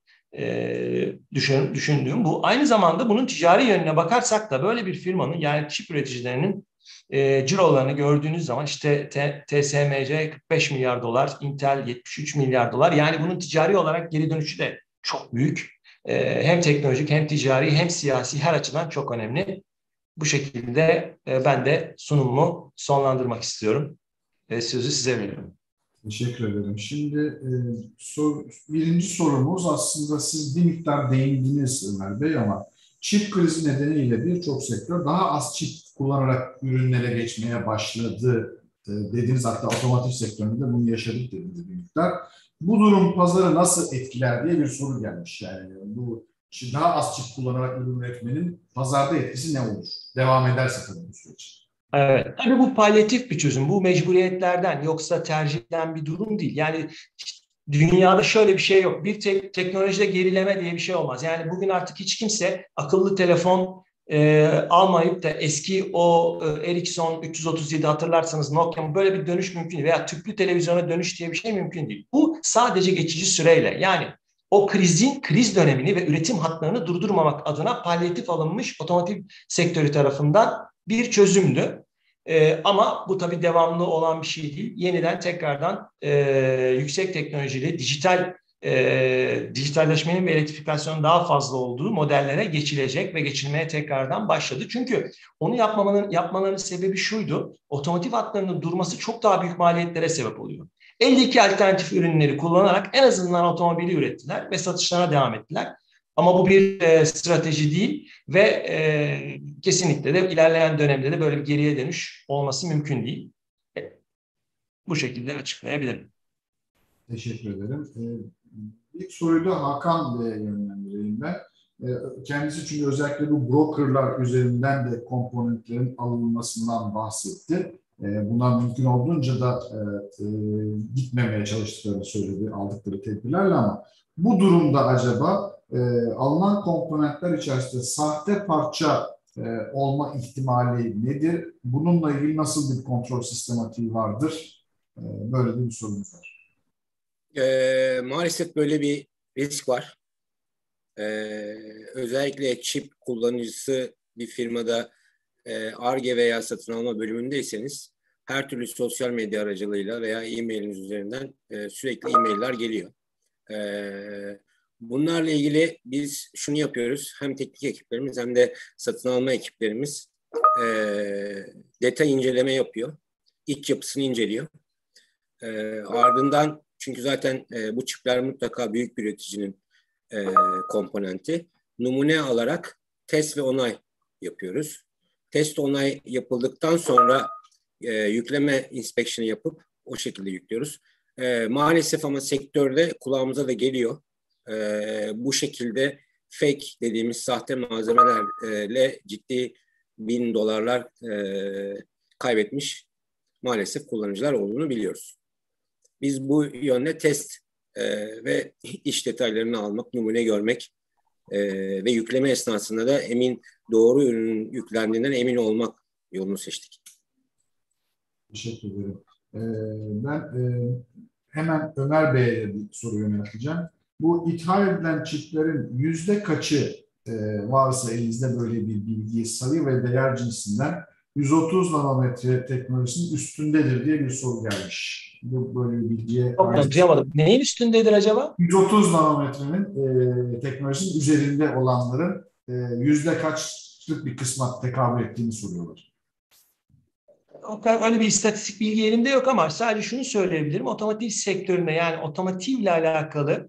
e, düşün, düşündüğüm bu. Aynı zamanda bunun ticari yönüne bakarsak da böyle bir firmanın, yani çip üreticilerinin e, cirolarını gördüğünüz zaman işte T S M C kırk beş milyar dolar, Intel yetmiş üç milyar dolar. Yani bunun ticari olarak geri dönüşü de çok büyük. E, hem teknolojik hem ticari hem siyasi her açıdan çok önemli. Bu şekilde e, ben de sunumumu sonlandırmak istiyorum. Sözü size veriyorum. Teşekkür ederim. Şimdi e, sor, birinci sorumuz, aslında siz bir miktar değindiniz Ömer Bey, ama çip krizi nedeniyle birçok sektör daha az çip kullanarak ürünlere geçmeye başladı e, dediniz. Hatta otomotiv sektöründe bunu yaşadık dediniz bir miktar. Bu durum pazarı nasıl etkiler diye bir soru gelmiş. Yani bu daha az çip kullanarak ürün üretmenin pazarda etkisi ne olur? Devam ederse tabii bu süreç. Evet, tabii bu palyatif bir çözüm. Bu mecburiyetlerden, yoksa tercihten bir durum değil. Yani dünyada şöyle bir şey yok. Bir tek teknolojide gerileme diye bir şey olmaz. Yani bugün artık hiç kimse akıllı telefon e, almayıp da eski o e, Ericsson üç yüz otuz yedi hatırlarsanız Nokia, böyle bir dönüş mümkün değil. Veya tüplü televizyona dönüş diye bir şey mümkün değil. Bu sadece geçici süreyle, yani o krizin kriz dönemini ve üretim hatlarını durdurmamak adına palyatif alınmış otomotiv sektörü tarafından bir çözümdü. Ee, ama bu tabii devamlı olan bir şey değil. Yeniden tekrardan e, yüksek teknolojili, dijital e, dijitalleşmenin ve elektrifikasyonun daha fazla olduğu modellere geçilecek ve geçilmeye tekrardan başladı. Çünkü onu yapmamanın, yapmalarının sebebi şuydu: otomotiv hatlarının durması çok daha büyük maliyetlere sebep oluyor. Eldeki alternatif ürünleri kullanarak en azından otomobili ürettiler ve satışlarına devam ettiler. Ama bu bir e, strateji değil ve e, kesinlikle de ilerleyen dönemde de böyle bir geriye dönüş olması mümkün değil. E, bu şekilde açıklayabilirim. Teşekkür ederim. Ee, ilk soruyu da Hakan Bey'e yönlendireyim ben. Ee, kendisi çünkü özellikle bu brokerlar üzerinden de komponentlerin alınmasından bahsetti. Ee, bunlar mümkün olduğunca da e, e, gitmemeye çalıştıklarını söyledi, aldıkları tedbirlerle, ama bu durumda acaba e, alınan komponentler içerisinde sahte parça e, olma ihtimali nedir? Bununla ilgili nasıl bir kontrol sistematiği vardır? E, böyle de bir sorumuz var. Ee, maalesef böyle bir risk var. Ee, özellikle çip kullanıcısı bir firmada Ar-Ge veya satın alma bölümündeyseniz her türlü sosyal medya aracılığıyla veya e-mailiniz üzerinden e, sürekli e-mailler geliyor. E, bunlarla ilgili biz şunu yapıyoruz. Hem teknik ekiplerimiz hem de satın alma ekiplerimiz e, detay inceleme yapıyor. İç yapısını inceliyor. E, ardından, çünkü zaten e, bu çipler mutlaka büyük bir üreticinin e, komponenti. Numune alarak test ve onay yapıyoruz. Test onay yapıldıktan sonra e, yükleme inspeksiyonu yapıp o şekilde yüklüyoruz. E, maalesef ama sektörde kulağımıza da geliyor. E, bu şekilde fake dediğimiz sahte malzemelerle ciddi bin dolarlar e, kaybetmiş maalesef kullanıcılar olduğunu biliyoruz. Biz bu yönde test e, ve iş detaylarını almak, numune görmek e, ve yükleme esnasında da emin, doğru ürünün yüklendiğinden emin olmak yolunu seçtik. Teşekkür ederim. Ee, ben e, hemen Ömer Bey'e bir soru yönelteceğim. Bu ithal edilen çiplerin yüzde kaçı e, varsa elinizde böyle bir bilgi, sayı ve değer cinsinden yüz otuz nanometre teknolojisinin üstündedir diye bir soru gelmiş. Bu böyle bir bilgiye... Anlayamadım. Neyin üstündedir acaba? yüz otuz nanometrenin e, teknolojisinin üzerinde olanların e, yüzde kaçlık bir kısma tekabül ettiğini soruyorlar. Öyle bir istatistik bilgi elimde yok ama sadece şunu söyleyebilirim. Otomotiv sektöründe, yani otomotivle alakalı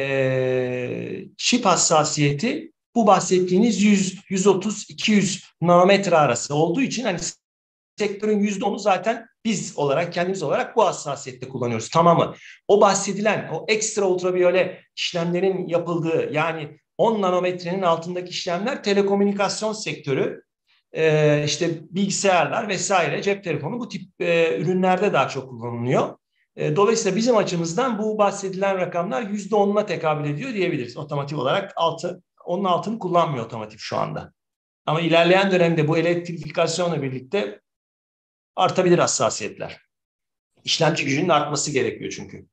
e, çip hassasiyeti bu bahsettiğiniz yüz, yüz otuz, iki yüz nanometre arası olduğu için hani sektörün yüzde onu zaten biz olarak, kendimiz olarak bu hassasiyette kullanıyoruz. Tamamı. O bahsedilen, o ekstra ultraviyole işlemlerin yapıldığı, yani on nanometrenin altındaki işlemler telekomünikasyon sektörü, Ee, işte bilgisayarlar vesaire, cep telefonu, bu tip e, ürünlerde daha çok kullanılıyor. E, dolayısıyla bizim açımızdan bu bahsedilen rakamlar yüzde onuna tekabül ediyor diyebiliriz. Otomotiv olarak altı, onun altını kullanmıyor otomotiv şu anda. Ama ilerleyen dönemde bu elektrifikasyonla birlikte artabilir hassasiyetler. İşlemci gücünün artması gerekiyor çünkü.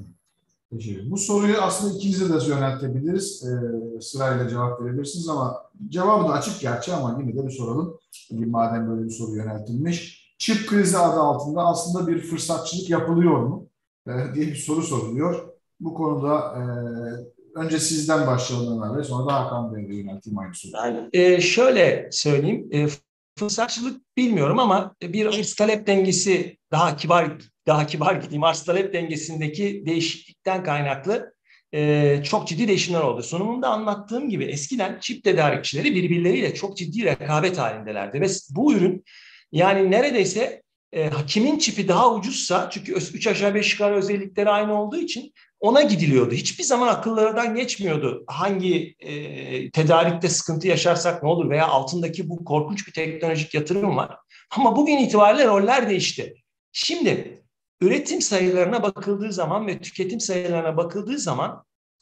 Bu soruyu aslında ikinize de yöneltebiliriz. Ee, sırayla cevap verebilirsiniz ama cevabı da açık gerçi, ama yine de bir soralım. Madem böyle bir soru yöneltilmiş. Çip krizi adı altında aslında bir fırsatçılık yapılıyor mu? Ee, diye bir soru soruluyor. Bu konuda e, önce sizden başlayalım Ömer Bey, sonra da Hakan Bey'e yönelteyim aynı soruyu. Yani, e, şöyle söyleyeyim. E, fırsatçılık bilmiyorum ama bir arz talep dengesi, daha kibar daha kibar gideyim, arz talep dengesindeki değişiklikten kaynaklı e, çok ciddi değişimler oldu. Sunumumda anlattığım gibi eskiden çip tedarikçileri birbirleriyle çok ciddi rekabet halindelerdi ve bu ürün, yani neredeyse e, kimin çipi daha ucuzsa, çünkü üç aşağı beş yukarı özellikleri aynı olduğu için ona gidiliyordu. Hiçbir zaman akıllarından geçmiyordu hangi e, tedarikte sıkıntı yaşarsak ne olur veya altındaki bu korkunç bir teknolojik yatırım var. Ama bugün itibariyle roller değişti. Şimdi üretim sayılarına bakıldığı zaman ve tüketim sayılarına bakıldığı zaman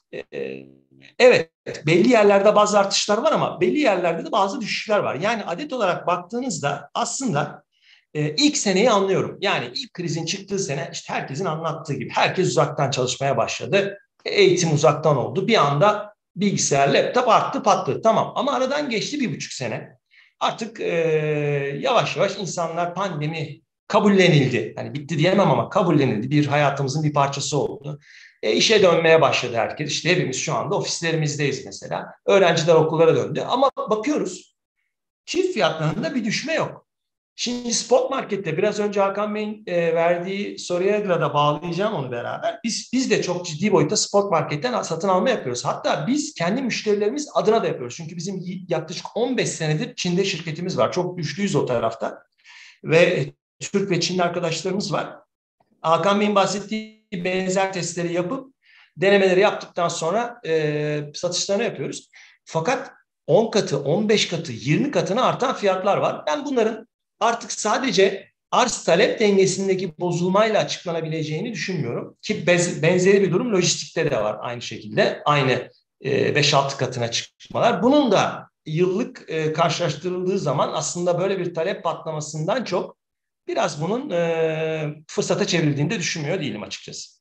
Ee, evet, belli yerlerde bazı artışlar var ama belli yerlerde de bazı düşüşler var. Yani adet olarak baktığınızda aslında e, ilk seneyi anlıyorum. Yani ilk krizin çıktığı sene işte herkesin anlattığı gibi herkes uzaktan çalışmaya başladı. Eğitim uzaktan oldu. Bir anda bilgisayar, laptop arttı, patladı. Tamam, ama aradan geçti bir buçuk sene. Artık e, yavaş yavaş insanlar pandemi kabullenildi. Yani bitti diyemem ama kabullenildi. Bir hayatımızın bir parçası oldu. E, işe dönmeye başladı herkes. İşte hepimiz şu anda ofislerimizdeyiz mesela. Öğrenciler okullara döndü. Ama bakıyoruz çift fiyatlarında bir düşme yok. Şimdi spot markette biraz önce Hakan Bey'in e, verdiği soruya da bağlayacağım onu beraber. Biz biz de çok ciddi boyutta spot marketten satın alma yapıyoruz. Hatta biz kendi müşterilerimiz adına da yapıyoruz. Çünkü bizim yaklaşık on beş senedir Çin'de şirketimiz var. Çok güçlüyüz o tarafta. Ve Türk ve Çinli arkadaşlarımız var. Hakan Bey'in bahsettiği benzer testleri yapıp denemeleri yaptıktan sonra e, satışlarını yapıyoruz. Fakat on katı, on beş katı, yirmi katına artan fiyatlar var. Ben bunların artık sadece arz talep dengesindeki bozulmayla açıklanabileceğini düşünmüyorum. Ki bez, benzeri bir durum lojistikte de var aynı şekilde. Aynı e, beş altı katına çıkmalar. Bunun da yıllık e, karşılaştırıldığı zaman aslında böyle bir talep patlamasından çok biraz bunun e, fırsata çevrildiğini de düşünmüyor değilim açıkçası.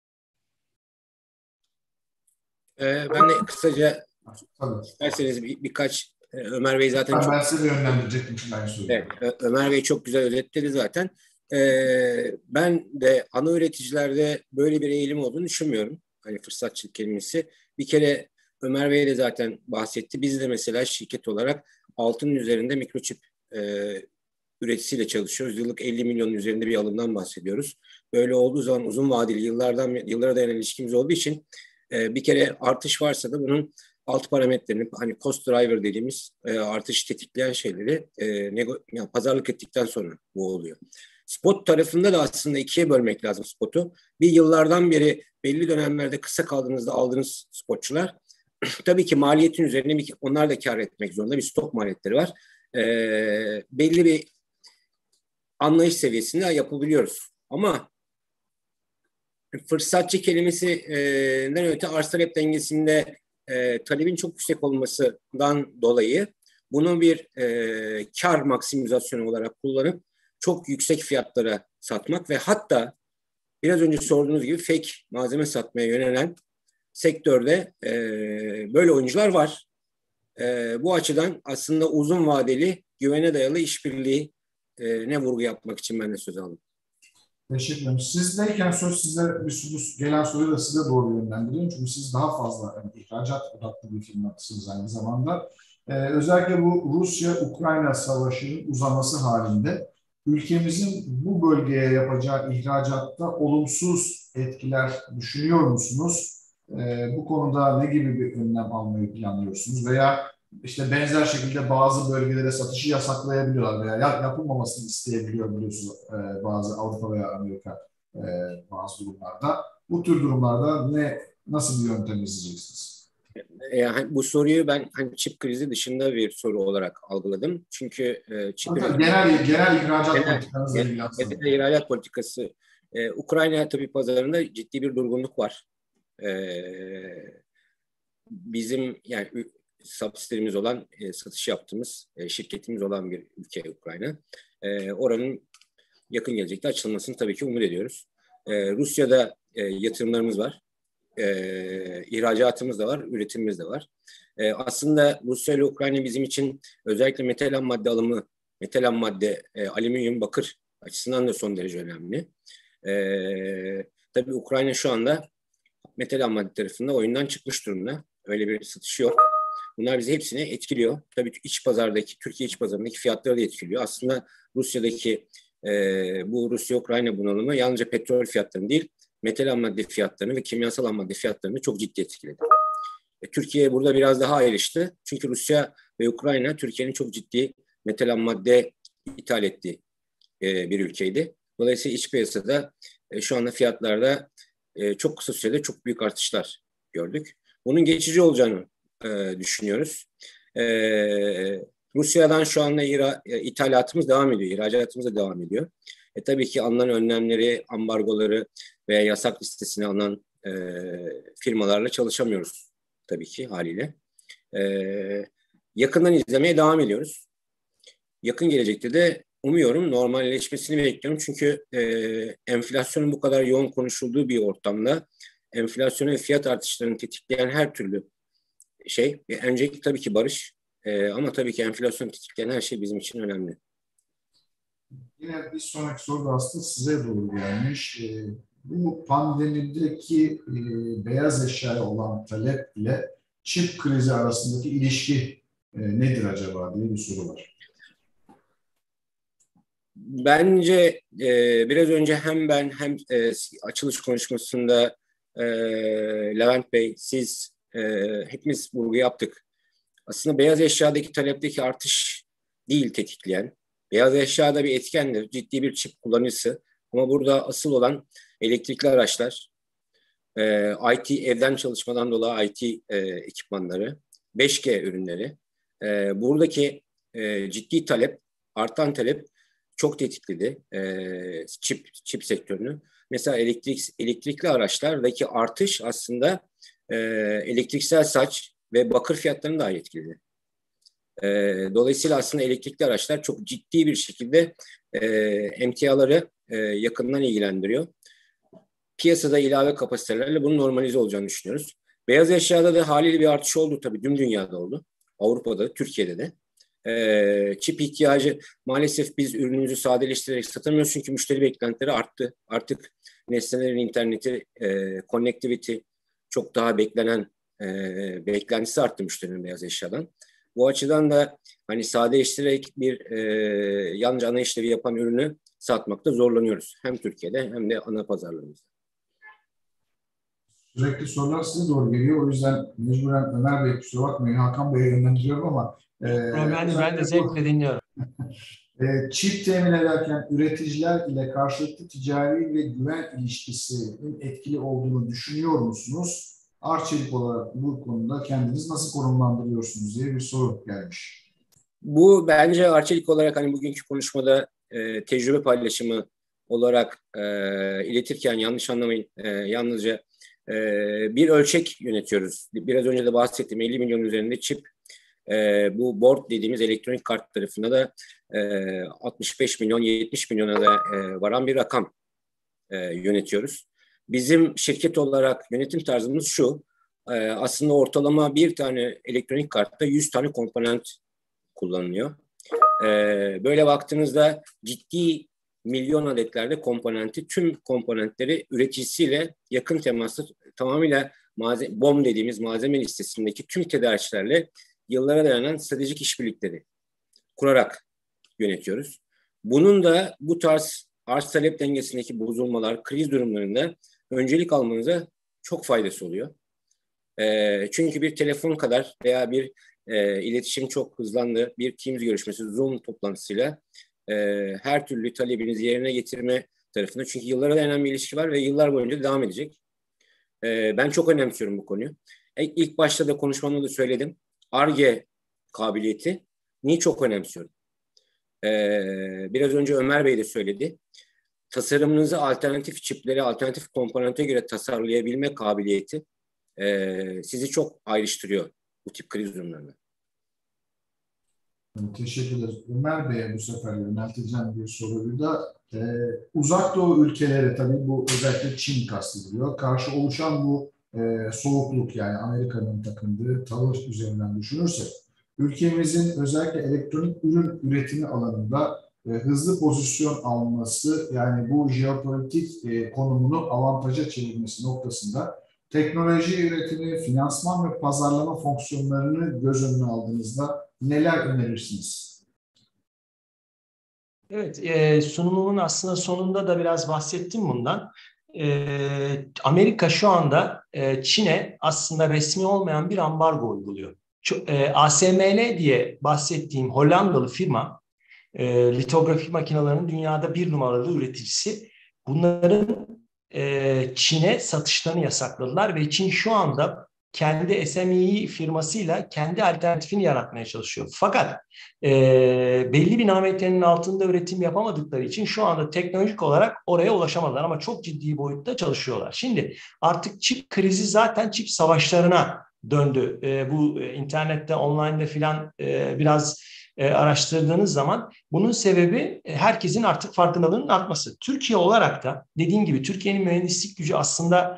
Ee, ben de kısaca Tabii. isterseniz bir, birkaç e, Ömer Bey zaten Ben, çok... ben size yönlendirecektim için ben söyleyeyim. Evet, Ömer Bey çok güzel özetledi zaten. Ee, ben de ana üreticilerde böyle bir eğilim olduğunu düşünmüyorum. Hani fırsatçılık kelimesi. Bir kere Ömer Bey de zaten bahsetti. Biz de mesela şirket olarak altının üzerinde mikroçip e, üreticisiyle çalışıyoruz. Yıllık elli milyonun üzerinde bir alımdan bahsediyoruz. Böyle olduğu zaman uzun vadeli yıllardan yıllara dayanan ilişkimiz olduğu için e, bir kere artış varsa da bunun alt parametrelerini, hani cost driver dediğimiz e, artışı tetikleyen şeyleri e, nego, yani pazarlık ettikten sonra bu oluyor. Spot tarafında da aslında ikiye bölmek lazım spotu. Bir, yıllardan beri belli dönemlerde kısa kaldığınızda aldığınız spotçular tabii ki maliyetin üzerine bir, onlar da kar etmek zorunda, bir stok maliyetleri var. E, belli bir anlayış seviyesinde yapabiliyoruz. Ama fırsatçı kelimesinden öte arz talep dengesinde e, talebin çok yüksek olmasından dolayı bunu bir e, kar maksimizasyonu olarak kullanıp çok yüksek fiyatlara satmak ve hatta biraz önce sorduğunuz gibi fake malzeme satmaya yönelen sektörde e, böyle oyuncular var. E, bu açıdan aslında uzun vadeli güvene dayalı işbirliği e, ne vurgu yapmak için ben de söz aldım. Teşekkür ederim. Sizdeyken söz size, bir sürü gelen soruyu da size doğru yönlendiriyorum. Çünkü siz daha fazla yani ihracat odaklı bir firmasınız aynı zamanda. Ee, özellikle bu Rusya-Ukrayna savaşının uzaması halinde ülkemizin bu bölgeye yapacağı ihracatta olumsuz etkiler düşünüyor musunuz? Ee, bu konuda ne gibi bir önlem almayı planlıyorsunuz? Veya işte benzer şekilde bazı bölgelere satışı yasaklayabiliyorlar veya yapılmamasını isteyebiliyor biliyorsunuz e, bazı Avrupa veya Amerika e, bazı durumlarda. Bu tür durumlarda ne nasıl bir yöntem izleyeceksiniz? Yani bu soruyu ben hani çip krizi dışında bir soru olarak algıladım. Çünkü e, çip genel genel ihracat genel, politikanızla ilgili aslında. Genel ihracat politikası. E, Ukrayna tabii pazarında ciddi bir durgunluk var. E, bizim yani subsidilerimiz olan, e, satış yaptığımız e, şirketimiz olan bir ülke Ukrayna. E, oranın yakın gelecekte açılmasını tabii ki umut ediyoruz. E, Rusya'da e, yatırımlarımız var. E, ihracatımız da var, üretimimiz de var. E, aslında Rusya ile Ukrayna bizim için özellikle metal ham madde alımı, metal ham madde, e, alüminyum, bakır açısından da son derece önemli. E, tabii Ukrayna şu anda metal ham madde tarafında oyundan çıkmış durumda. Öyle bir satışı yok. Bunlar bizi hepsini etkiliyor. Tabii iç pazardaki, Türkiye iç pazarındaki fiyatları da etkiliyor. Aslında Rusya'daki e, bu Rusya-Ukrayna bunalımı yalnızca petrol fiyatlarını değil, metal ham madde fiyatlarını ve kimyasal ham madde fiyatlarını çok ciddi etkiledi. E, Türkiye burada biraz daha ayrıştı. Çünkü Rusya ve Ukrayna Türkiye'nin çok ciddi metal ham madde ithal ettiği e, bir ülkeydi. Dolayısıyla iç piyasada e, şu anda fiyatlarda e, çok kısa sürede çok büyük artışlar gördük. Bunun geçici olacağını e, düşünüyoruz. E, Rusya'dan şu anda ira, e, ithalatımız devam ediyor, ihracatımız da devam ediyor. E, tabii ki alınan önlemleri, ambargoları veya yasak listesine alınan e, firmalarla çalışamıyoruz tabii ki haliyle. E, yakından izlemeye devam ediyoruz. Yakın gelecekte de umuyorum normalleşmesini bekliyorum. Çünkü e, enflasyonun bu kadar yoğun konuşulduğu bir ortamda enflasyonu ve fiyat artışlarını tetikleyen her türlü şey, öncelikle tabii ki barış e, ama tabii ki enflasyonu tetikleyen her şey bizim için önemli. Yine bir sonraki soru da aslında size doğru gelmiş. E, bu pandemideki e, beyaz eşyaya olan talep ile çip krizi arasındaki ilişki e, nedir acaba diye bir soru var. Bence e, biraz önce hem ben hem e, açılış konuşmasında e, Levent Bey, siz e, hepimiz vurgu yaptık. Aslında beyaz eşyadaki talepteki artış değil tetikleyen. Beyaz eşyada bir etkendir, ciddi bir çip kullanıcısı. Ama burada asıl olan elektrikli araçlar, e, I T, evden çalışmadan dolayı I T e, ekipmanları, beş G ürünleri. E, buradaki e, ciddi talep, artan talep çok tetikledi e, çip, çip sektörünü. Mesela elektrik, elektrikli araçlardaki artış aslında e, elektriksel saç ve bakır fiyatlarını daha etkiledi. E, dolayısıyla aslında elektrikli araçlar çok ciddi bir şekilde e, emtiaları e, yakından ilgilendiriyor. Piyasada ilave kapasitelerle bunun normalize olacağını düşünüyoruz. Beyaz eşyada da haliyle bir artış oldu tabii. Tüm dünyada oldu. Avrupa'da, Türkiye'de de. Ee, çip ihtiyacı maalesef biz ürünümüzü sadeleştirerek satamıyoruz çünkü müşteri beklentileri arttı. Artık nesnelerin interneti, e, connectivity çok daha beklenen e, beklentisi arttı müşterinin beyaz eşyadan. Bu açıdan da hani sadeleştirerek bir e, yalnızca ana işlevi yapan ürünü satmakta zorlanıyoruz. Hem Türkiye'de hem de ana pazarlarımızda. Sürekli sorular size doğru geliyor. O yüzden mecburen Ömer Bey kusura bakmayın Hakan Bey'e yönlendiriyorum ama e, ben, de, ben de zevkle dinliyorum. e, çip temin ederken üreticiler ile karşılıklı ticari ve güven ilişkisinin etkili olduğunu düşünüyor musunuz? Arçelik olarak bu konuda kendiniz nasıl konumlandırıyorsunuz diye bir soru gelmiş. Bu bence Arçelik olarak hani bugünkü konuşmada e, tecrübe paylaşımı olarak e, iletirken yanlış anlamayın e, yalnızca e, bir ölçek yönetiyoruz. Biraz önce de bahsettiğim elli milyon üzerinde çip e, bu board dediğimiz elektronik kart tarafında da e, altmış beş milyon yetmiş milyona da e, varan bir rakam e, yönetiyoruz. Bizim şirket olarak yönetim tarzımız şu, e, aslında ortalama bir tane elektronik kartta yüz tane komponent kullanılıyor. E, böyle baktığınızda ciddi milyon adetlerde komponenti, tüm komponentleri üreticisiyle yakın temaslı tamamıyla malzeme, B O M dediğimiz malzeme listesindeki tüm tedarikçilerle yıllara dayanan stratejik işbirlikleri kurarak yönetiyoruz. Bunun da bu tarz arz talep dengesindeki bozulmalar, kriz durumlarında öncelik almanıza çok faydası oluyor. E, çünkü bir telefon kadar veya bir e, iletişim çok hızlandı, bir Teams görüşmesi, Zoom toplantısıyla e, her türlü talebinizi yerine getirme tarafında. Çünkü yıllara dayanan bir ilişki var ve yıllar boyunca devam edecek. E, ben çok önemsiyorum bu konuyu. E, ilk başta da konuşmamda da söyledim. Ar-Ge kabiliyeti niye çok önemsiyorum? E, biraz önce Ömer Bey de söyledi. Tasarımınızı alternatif çipleri, alternatif komponente göre tasarlayabilme kabiliyeti e, sizi çok ayrıştırıyor bu tip kriz durumlarında. Teşekkür ederiz. Ömer Bey'e bu sefer yönelteceğim bir soruyu da e, uzak doğu ülkeleri tabii bu özellikle Çin kastediliyor. Karşı oluşan bu e, soğukluk yani Amerika'nın takındığı tavır üzerinden düşünürsek ülkemizin özellikle elektronik ürün üretimi alanında e, hızlı pozisyon alması yani bu jeopolitik e, konumunu avantaja çevirmesi noktasında teknoloji üretimi, finansman ve pazarlama fonksiyonlarını göz önüne aldığınızda neler önerirsiniz? Evet, e, sunumumun aslında sonunda da biraz bahsettim bundan. E, Amerika şu anda e, Çin'e aslında resmi olmayan bir ambargo uyguluyor. Çok, e, A S M L diye bahsettiğim Hollandalı firma, e, litografi makinelerinin dünyada bir numaralı üreticisi. Bunların e, Çin'e satışlarını yasakladılar ve Çin şu anda kendi S M E firmasıyla kendi alternatifini yaratmaya çalışıyor. Fakat e, belli bir nametlerin altında üretim yapamadıkları için şu anda teknolojik olarak oraya ulaşamadılar ama çok ciddi boyutta çalışıyorlar. Şimdi artık çip krizi zaten çip savaşlarına döndü. E, bu e, internette, online'da filan e, biraz e, araştırdığınız zaman bunun sebebi e, herkesin artık farkındalığının artması. Türkiye olarak da dediğim gibi Türkiye'nin mühendislik gücü aslında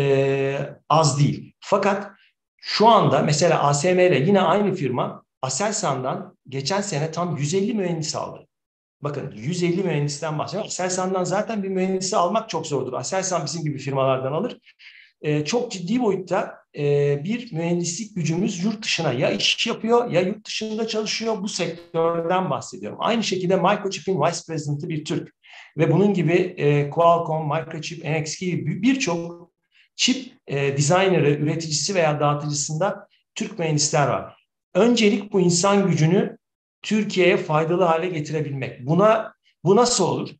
e, az değil. Fakat şu anda mesela A S M R yine aynı firma Aselsan'dan geçen sene tam yüz elli mühendis aldı. Bakın yüz elli mühendisten bahsediyor. Aselsan'dan zaten bir mühendisi almak çok zordur. Aselsan bizim gibi firmalardan alır. Ee, çok ciddi boyutta e, bir mühendislik gücümüz yurt dışına ya iş yapıyor ya yurt dışında çalışıyor. Bu sektörden bahsediyorum. Aynı şekilde Microchip'in Vice President'ı bir Türk. Ve bunun gibi e, Qualcomm, Microchip, N X P gibi birçok çip e, designer'ı, üreticisi veya dağıtıcısında Türk mühendisler var. Öncelik bu insan gücünü Türkiye'ye faydalı hale getirebilmek. Buna bu nasıl olur?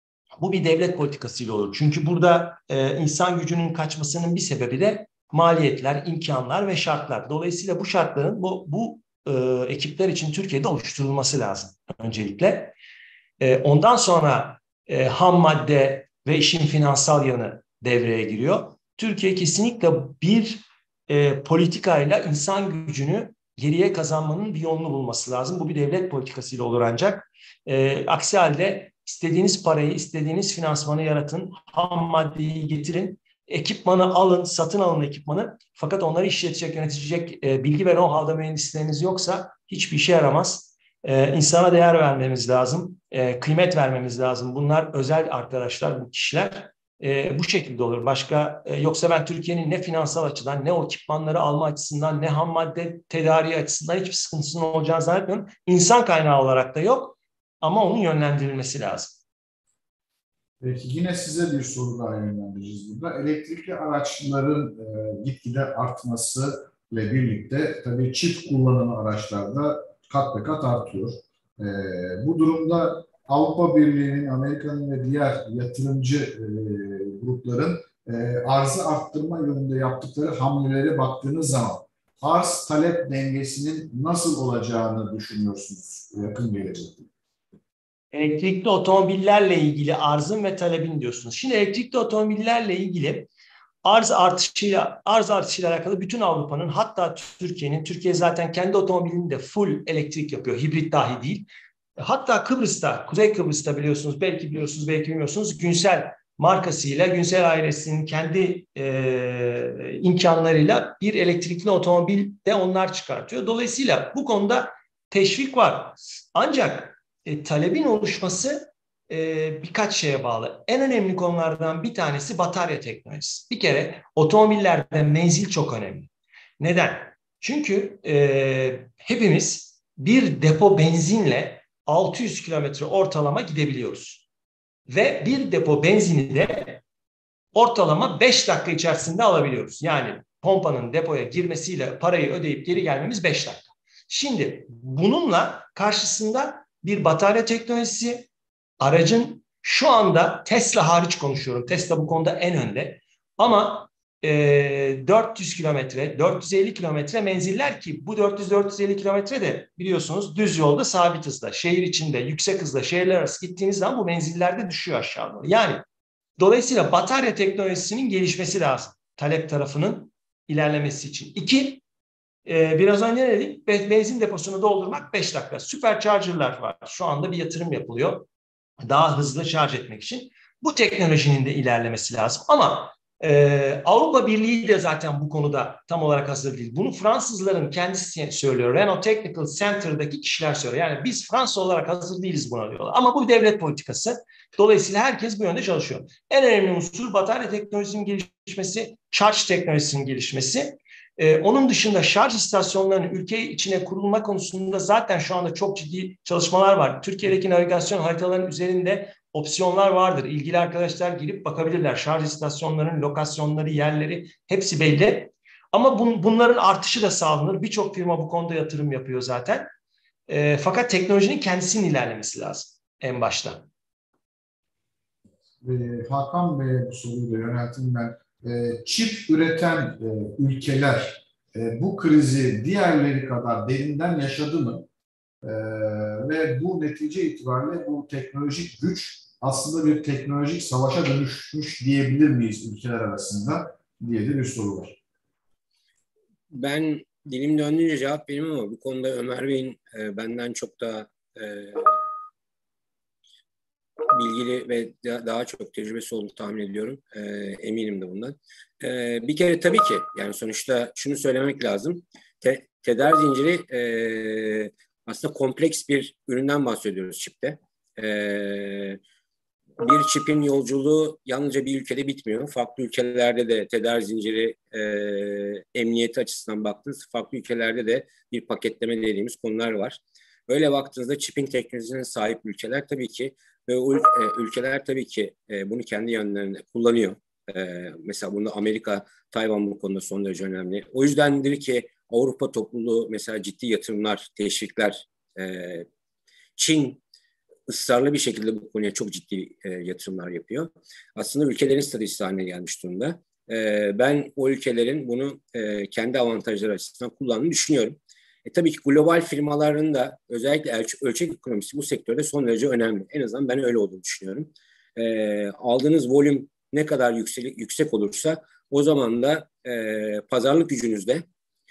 Bu bir devlet politikasıyla olur. Çünkü burada e, insan gücünün kaçmasının bir sebebi de maliyetler, imkanlar ve şartlar. Dolayısıyla bu şartların bu, bu e, ekipler için Türkiye'de oluşturulması lazım öncelikle. E, ondan sonra e, ham madde ve işin finansal yanı devreye giriyor. Türkiye kesinlikle bir e, politikayla insan gücünü geriye kazanmanın bir yolunu bulması lazım. Bu bir devlet politikasıyla olur ancak. E, aksi halde istediğiniz parayı, istediğiniz finansmanı yaratın, ham maddeyi getirin, ekipmanı alın, satın alın ekipmanı. Fakat onları işletecek, yönetecek e, bilgi ve know-how'da mühendisleriniz yoksa hiçbir işe yaramaz. E, insana değer vermemiz lazım, e, kıymet vermemiz lazım. Bunlar özel arkadaşlar, bu kişiler. E, bu şekilde olur. Başka e, yoksa ben Türkiye'nin ne finansal açıdan, ne o ekipmanları alma açısından, ne ham madde tedariği açısından hiçbir sıkıntısının olacağını zannetmiyorum. İnsan kaynağı olarak da yok. Ama onun yönlendirilmesi lazım. Peki yine size bir soru daha yönlendireceğiz burada. Elektrikli araçların e, gitgide artması ile birlikte tabii çift kullanımlı araçlarda kat be kat artıyor. E, bu durumda Avrupa Birliği'nin, Amerika'nın ve diğer yatırımcı e, grupların e, arzı arttırma yönünde yaptıkları hamlelere baktığınız zaman arz talep dengesinin nasıl olacağını düşünüyorsunuz yakın gelecekte? Elektrikli otomobillerle ilgili arzın ve talebin diyorsunuz. Şimdi elektrikli otomobillerle ilgili arz artışıyla arz artışıyla alakalı bütün Avrupa'nın, hatta Türkiye'nin, Türkiye zaten kendi otomobilini de full elektrik yapıyor, hibrit dahi değil. Hatta Kıbrıs'ta, Kuzey Kıbrıs'ta biliyorsunuz, belki biliyorsunuz, belki bilmiyorsunuz, Günsel markasıyla, Günsel ailesinin kendi e, imkanlarıyla bir elektrikli otomobil de onlar çıkartıyor. Dolayısıyla bu konuda teşvik var. Ancak E, talebin oluşması e, birkaç şeye bağlı. En önemli konulardan bir tanesi batarya teknolojisi. Bir kere otomobillerde menzil çok önemli. Neden? Çünkü e, hepimiz bir depo benzinle altı yüz kilometre ortalama gidebiliyoruz. Ve bir depo benzini de ortalama beş dakika içerisinde alabiliyoruz. Yani pompanın depoya girmesiyle parayı ödeyip geri gelmemiz beş dakika. Şimdi bununla karşısında bir batarya teknolojisi, aracın şu anda Tesla hariç konuşuyorum. Tesla bu konuda en önde. Ama e, dört yüz kilometre, dört yüz elli kilometre menziller ki bu dört yüz dört yüz elli kilometre de biliyorsunuz düz yolda sabit hızda, şehir içinde yüksek hızda şehirler arası gittiğiniz zaman bu menzillerde düşüyor aşağı doğru. Yani dolayısıyla batarya teknolojisinin gelişmesi lazım. Talep tarafının ilerlemesi için. İki, Ee, biraz önce ne dedik? Benzin deposunu doldurmak beş dakika. Süpercharger'lar var. Şu anda bir yatırım yapılıyor. Daha hızlı şarj etmek için. Bu teknolojinin de ilerlemesi lazım. Ama e, Avrupa Birliği de zaten bu konuda tam olarak hazır değil. Bunu Fransızların kendisi söylüyor. Renault Technical Center'daki kişiler söylüyor. Yani biz Fransa olarak hazır değiliz buna diyorlar. Ama bu devlet politikası. Dolayısıyla herkes bu yönde çalışıyor. En önemli unsur batarya teknolojisinin gelişmesi, charge teknolojisinin gelişmesi. Ee, onun dışında şarj istasyonlarının ülke içine kurulma konusunda zaten şu anda çok ciddi çalışmalar var. Türkiye'deki navigasyon haritalarının üzerinde opsiyonlar vardır. İlgili arkadaşlar girip bakabilirler. Şarj istasyonlarının lokasyonları, yerleri hepsi belli. Ama bun, bunların artışı da sağlanır. Birçok firma bu konuda yatırım yapıyor zaten. E, fakat teknolojinin kendisinin ilerlemesi lazım en başta. E, Hakan Bey'e bu soruyu da yönelteyim ben. E, çip üreten e, ülkeler e, bu krizi diğerleri kadar derinden yaşadı mı? E, ve bu netice itibariyle bu teknolojik güç aslında bir teknolojik savaşa dönüşmüş diyebilir miyiz ülkeler arasında diye de bir soru var. Ben dilim döndüğünce cevap vereyim ama bu konuda Ömer Bey'in e, benden çok daha e, bilgili ve daha çok tecrübesi olduğunu tahmin ediyorum. E, eminim de bundan. E, bir kere tabii ki yani sonuçta şunu söylemek lazım. Te, tedarik zinciri e, aslında kompleks bir üründen bahsediyoruz çipte. E, bir çipin yolculuğu yalnızca bir ülkede bitmiyor. Farklı ülkelerde de tedarik zinciri e, emniyeti açısından baktığınız farklı ülkelerde de bir paketleme dediğimiz konular var. Öyle baktığınızda çipin teknolojisine sahip ülkeler tabii ki ve o ülkeler tabii ki e, bunu kendi yönlerinde kullanıyor. E, mesela bunda Amerika, Tayvan bu konuda son derece önemli. O yüzdendir ki Avrupa topluluğu mesela ciddi yatırımlar, teşvikler, e, Çin ısrarlı bir şekilde bu konuya çok ciddi e, yatırımlar yapıyor. Aslında ülkelerin stratejisi haline gelmiş durumda. E, ben o ülkelerin bunu e, kendi avantajları açısından kullandığını düşünüyorum. E, tabii ki global firmaların da özellikle ölç- ölçek ekonomisi bu sektörde son derece önemli. En azından ben öyle olduğunu düşünüyorum. E, aldığınız volüm ne kadar yüksek, yüksek olursa o zaman da e, pazarlık gücünüzde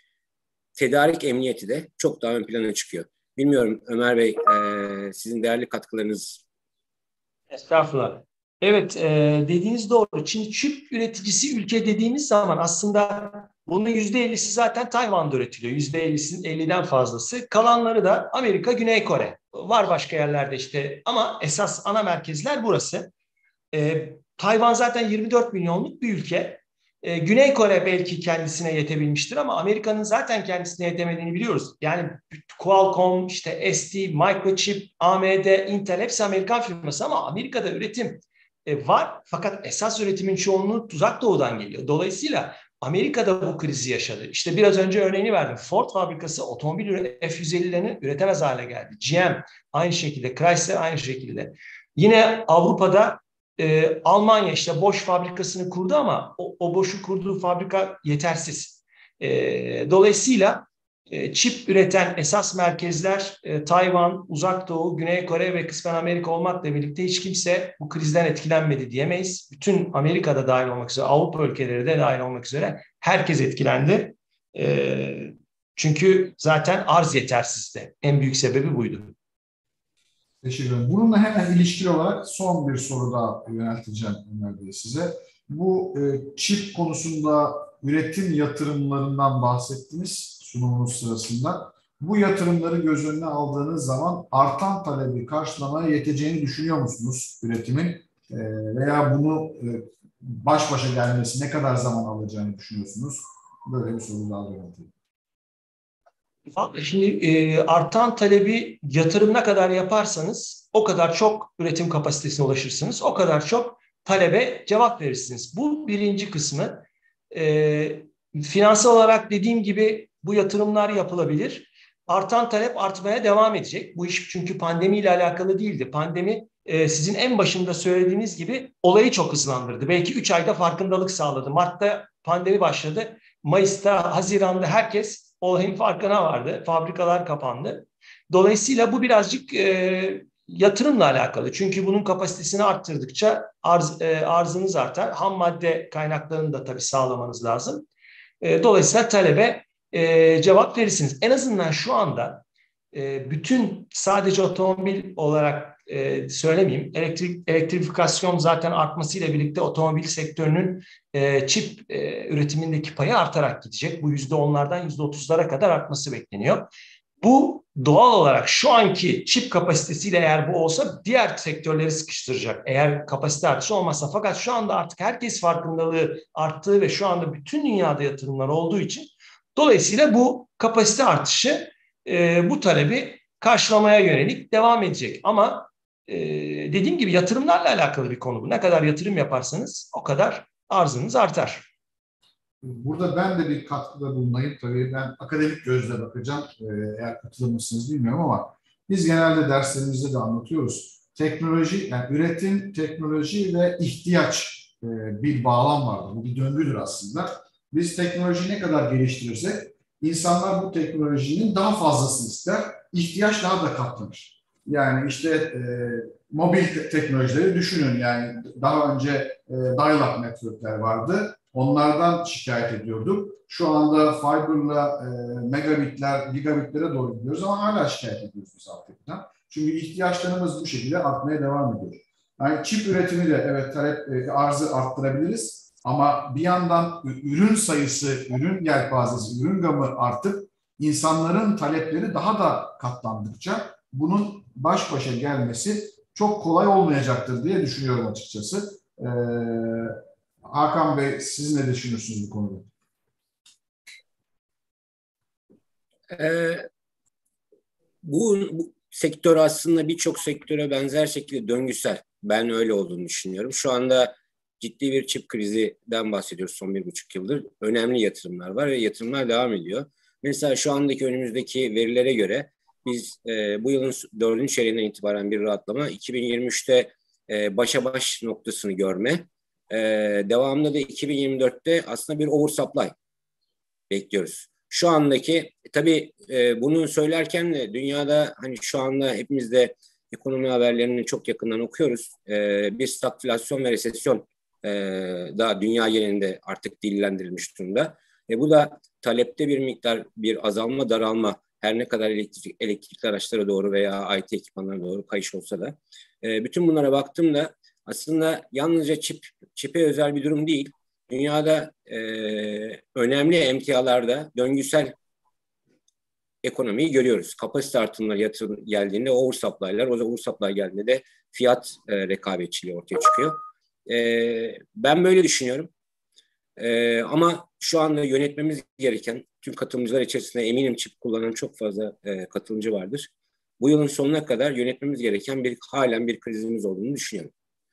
tedarik emniyeti de çok daha ön plana çıkıyor. Bilmiyorum Ömer Bey, e, sizin değerli katkılarınız. Estağfurullah. Evet, e, dediğiniz doğru. Şimdi çip üreticisi ülke dediğimiz zaman aslında bunun yüzde ellisi zaten Tayvan'da üretiliyor. yüzde ellisinin elliden fazlası. Kalanları da Amerika, Güney Kore. Var başka yerlerde işte ama esas ana merkezler burası. E, Tayvan zaten yirmi dört milyonluk bir ülke. E, Güney Kore belki kendisine yetebilmiştir ama Amerika'nın zaten kendisine yetemediğini biliyoruz. Yani Qualcomm, işte S T, Microchip, A M D, Intel hepsi Amerikan firması ama Amerika'da üretim e, var. Fakat esas üretimin çoğunluğu Uzak Doğu'dan geliyor. Dolayısıyla Amerika'da bu krizi yaşadı. İşte biraz önce örneğini verdim. Ford fabrikası otomobil F yüz ellilerini üretemez hale geldi. G M aynı şekilde, Chrysler aynı şekilde. Yine Avrupa'da Ee, Almanya işte Bosch fabrikasını kurdu ama o, o Bosch'u kurduğu fabrika yetersiz. Ee, dolayısıyla e, çip üreten esas merkezler e, Tayvan, Uzak Doğu, Güney Kore ve kısmen Amerika olmakla birlikte hiç kimse bu krizden etkilenmedi diyemeyiz. Bütün Amerika'da dahil olmak üzere, Avrupa ülkeleri de dahil olmak üzere herkes etkilendi. E, çünkü zaten arz yetersizdi. En büyük sebebi buydu. Teşekkür ederim. Bununla hemen ilişkili olarak son bir soru daha yönelteceğim Ömer Bey size. Bu e, çip konusunda üretim yatırımlarından bahsettiniz sunumunuz sırasında. Bu yatırımları göz önüne aldığınız zaman artan talebi karşılamaya yeteceğini düşünüyor musunuz üretimin? E, veya bunu e, baş başa gelmesi ne kadar zaman alacağını düşünüyorsunuz? Böyle bir soru daha yönelteyim. Şimdi e, artan talebi yatırım ne kadar yaparsanız o kadar çok üretim kapasitesine ulaşırsınız. O kadar çok talebe cevap verirsiniz. Bu birinci kısmı. E, finansal olarak dediğim gibi bu yatırımlar yapılabilir. Artan talep artmaya devam edecek. Bu iş çünkü pandemiyle alakalı değildi. Pandemi e, sizin en başında söylediğiniz gibi olayı çok hızlandırdı. Belki üç ayda farkındalık sağladı. Mart'ta pandemi başladı. Mayıs'ta, Haziran'da herkes olayın farkına vardı. Fabrikalar kapandı. Dolayısıyla bu birazcık e, yatırımla alakalı. Çünkü bunun kapasitesini arttırdıkça arz, e, arzınız artar. Ham madde kaynaklarını da tabii sağlamanız lazım. E, dolayısıyla talebe e, cevap verirsiniz. En azından şu anda e, bütün sadece otomobil olarak e, söylemeyeyim. Elektrik, elektrifikasyon zaten artmasıyla birlikte otomobil sektörünün e, çip e, üretimindeki payı artarak gidecek. Bu yüzde onlardan yüzde otuzlara kadar artması bekleniyor. Bu doğal olarak şu anki çip kapasitesiyle eğer bu olsa diğer sektörleri sıkıştıracak. Eğer kapasite artışı olmazsa. Fakat şu anda artık herkes farkındalığı arttığı ve şu anda bütün dünyada yatırımlar olduğu için dolayısıyla bu kapasite artışı e, bu talebi karşılamaya yönelik devam edecek. Ama e, dediğim gibi yatırımlarla alakalı bir konu bu. Ne kadar yatırım yaparsanız o kadar arzınız artar. Burada ben de bir katkıda bulunayım. Tabii ben akademik gözle bakacağım. Eğer katılır mısınız bilmiyorum ama biz genelde derslerimizde de anlatıyoruz. Teknoloji, yani üretim, teknoloji ve ihtiyaç bir bağlam vardır. Bu bir döngüdür aslında. Biz teknolojiyi ne kadar geliştirirsek insanlar bu teknolojinin daha fazlasını ister, ihtiyaç daha da katlanır. Yani işte e, mobil te- teknolojileri düşünün, yani daha önce e, dial-up networkler vardı, onlardan şikayet ediyorduk. Şu anda fiber'la e, megabitler, gigabitlere doğru gidiyoruz ama hala şikayet ediyoruz biz altyapıdan. Çünkü ihtiyaçlarımız bu şekilde artmaya devam ediyor. Yani çip üretimi de evet talep, e, arzı arttırabiliriz. Ama bir yandan ürün sayısı, ürün yelpazesi, ürün gamı artıp insanların talepleri daha da katlandıkça bunun baş başa gelmesi çok kolay olmayacaktır diye düşünüyorum açıkçası. Ee, Hakan Bey, siz ne düşünüyorsunuz bu konuda? Ee, bu, bu sektör aslında birçok sektöre benzer şekilde döngüsel. Ben öyle olduğunu düşünüyorum. Şu anda ciddi bir çip krizinden bahsediyoruz son bir buçuk yıldır. Önemli yatırımlar var ve yatırımlar devam ediyor. Mesela şu andaki önümüzdeki verilere göre biz e, bu yılın dördüncü çeyreğinden itibaren bir rahatlama, iki bin yirmi üçte e, başa baş noktasını görme, e, devamında da iki bin yirmi dörtte aslında bir oversupply bekliyoruz. Şu andaki tabii e, bunu söylerken de dünyada hani şu anda hepimiz de ekonomi haberlerini çok yakından okuyoruz. E, bir stagflasyon ve resesyon e, da dünya genelinde artık dillendirilmiş durumda. E, bu da talepte bir miktar bir azalma, daralma, her ne kadar elektrik, elektrikli araçlara doğru veya I T ekipmanlara doğru kayış olsa da. E, bütün bunlara baktığımda aslında yalnızca çip, çipe özel bir durum değil. Dünyada e, önemli emtialarda döngüsel ekonomiyi görüyoruz. Kapasite artımları yatırım geldiğinde oversupply'lar, o oversupply geldiğinde de fiyat e, rekabetçiliği ortaya çıkıyor. E, ben böyle düşünüyorum. E, ama şu anda yönetmemiz gereken, tüm katılımcılar içerisinde eminim çip kullanan çok fazla e, katılımcı vardır. Bu yılın sonuna kadar yönetmemiz gereken bir halen bir krizimiz olduğunu düşünüyorum.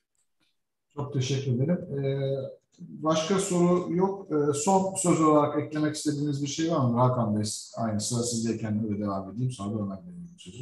Çok teşekkür ederim. Ee, başka soru yok. Ee, son söz olarak eklemek istediğiniz bir şey var mı Hakan Bey? Aynı sıra sizdeyken öyle devam edeyim. Sonra da Ömer Bey'in sözü.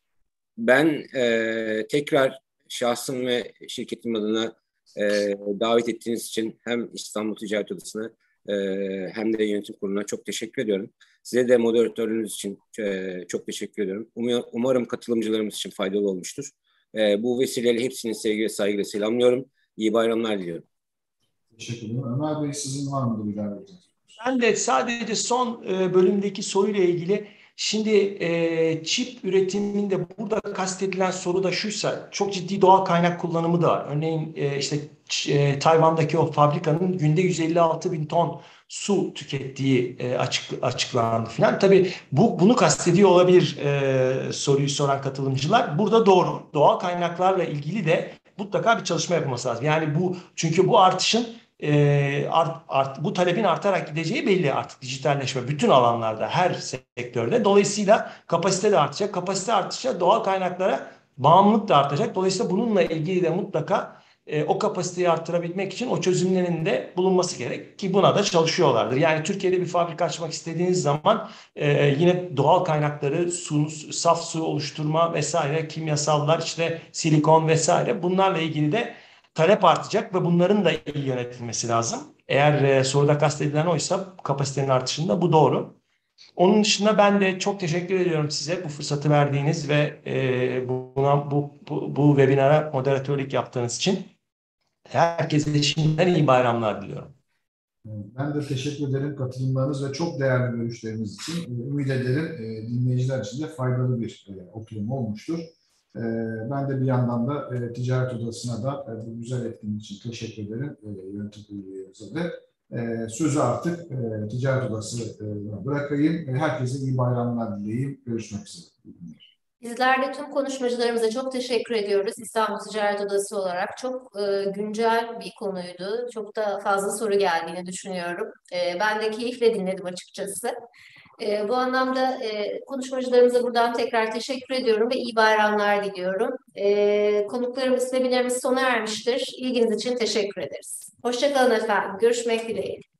Ben e, tekrar şahsım ve şirketim adına e, davet ettiğiniz için hem İstanbul Ticaret Odası'na e, hem de yönetim kuruluna çok teşekkür ediyorum. Size de moderatörünüz için e, çok teşekkür ediyorum. Um, umarım katılımcılarımız için faydalı olmuştur. E, bu vesileyle hepsini sevgi ve saygıyla selamlıyorum. İyi bayramlar diliyorum. Teşekkür ederim. Ömer Bey, sizin var mıdır ilave edeceğiniz? Ben de sadece son e, bölümdeki soruyla ilgili şimdi e, çip üretiminde burada kastedilen soru da şuysa, çok ciddi doğal kaynak kullanımı da var. Örneğin e, işte e, Tayvan'daki o fabrikanın günde yüz elli altı bin ton su tükettiği e, açık, açıklandı filan. Tabii bu bunu kastediyor olabilir e, soruyu soran katılımcılar. Burada doğru. Doğal kaynaklarla ilgili de mutlaka bir çalışma yapılması lazım. Yani bu, çünkü bu artışın E, art, art, bu talebin artarak gideceği belli artık, dijitalleşme bütün alanlarda, her sektörde. Dolayısıyla kapasite de artacak. Kapasite artışa doğal kaynaklara bağımlılık da artacak. Dolayısıyla bununla ilgili de mutlaka e, o kapasiteyi arttırabilmek için o çözümlerin de bulunması gerek ki buna da çalışıyorlardır. Yani Türkiye'de bir fabrika açmak istediğiniz zaman e, yine doğal kaynakları, su, saf su oluşturma vesaire, kimyasallar, işte silikon vesaire, bunlarla ilgili de talep artacak ve bunların da iyi yönetilmesi lazım. Eğer e, soruda kastedilen oysa kapasitenin artışında bu doğru. Onun dışında ben de çok teşekkür ediyorum size bu fırsatı verdiğiniz ve e, buna bu, bu, bu webinara moderatörlük yaptığınız için. Herkese şimdiden iyi bayramlar diliyorum. Ben de teşekkür ederim katılımlarınız ve çok değerli görüşleriniz için. Ümit ederim dinleyiciler için de faydalı bir oturum olmuştur. Ben de bir yandan da Ticaret Odası'na da bu güzel etkinlik için teşekkür ederim. Yönetim kurulu üyelerimize de. Sözü artık Ticaret Odası'na bırakayım. Herkese iyi bayramlar dileyeyim. Görüşmek üzere. Bizler de tüm konuşmacılarımıza çok teşekkür ediyoruz İstanbul Ticaret Odası olarak. Çok e, güncel bir konuydu. Çok da fazla soru geldiğini düşünüyorum. E, ben de keyifle dinledim açıkçası. E, bu anlamda e, konuşmacılarımıza buradan tekrar teşekkür ediyorum ve iyi bayramlar diliyorum. E, konuklarımız, webinarımız sona ermiştir. İlginiz için teşekkür ederiz. Hoşça kalın efendim. Görüşmek dileğiyle.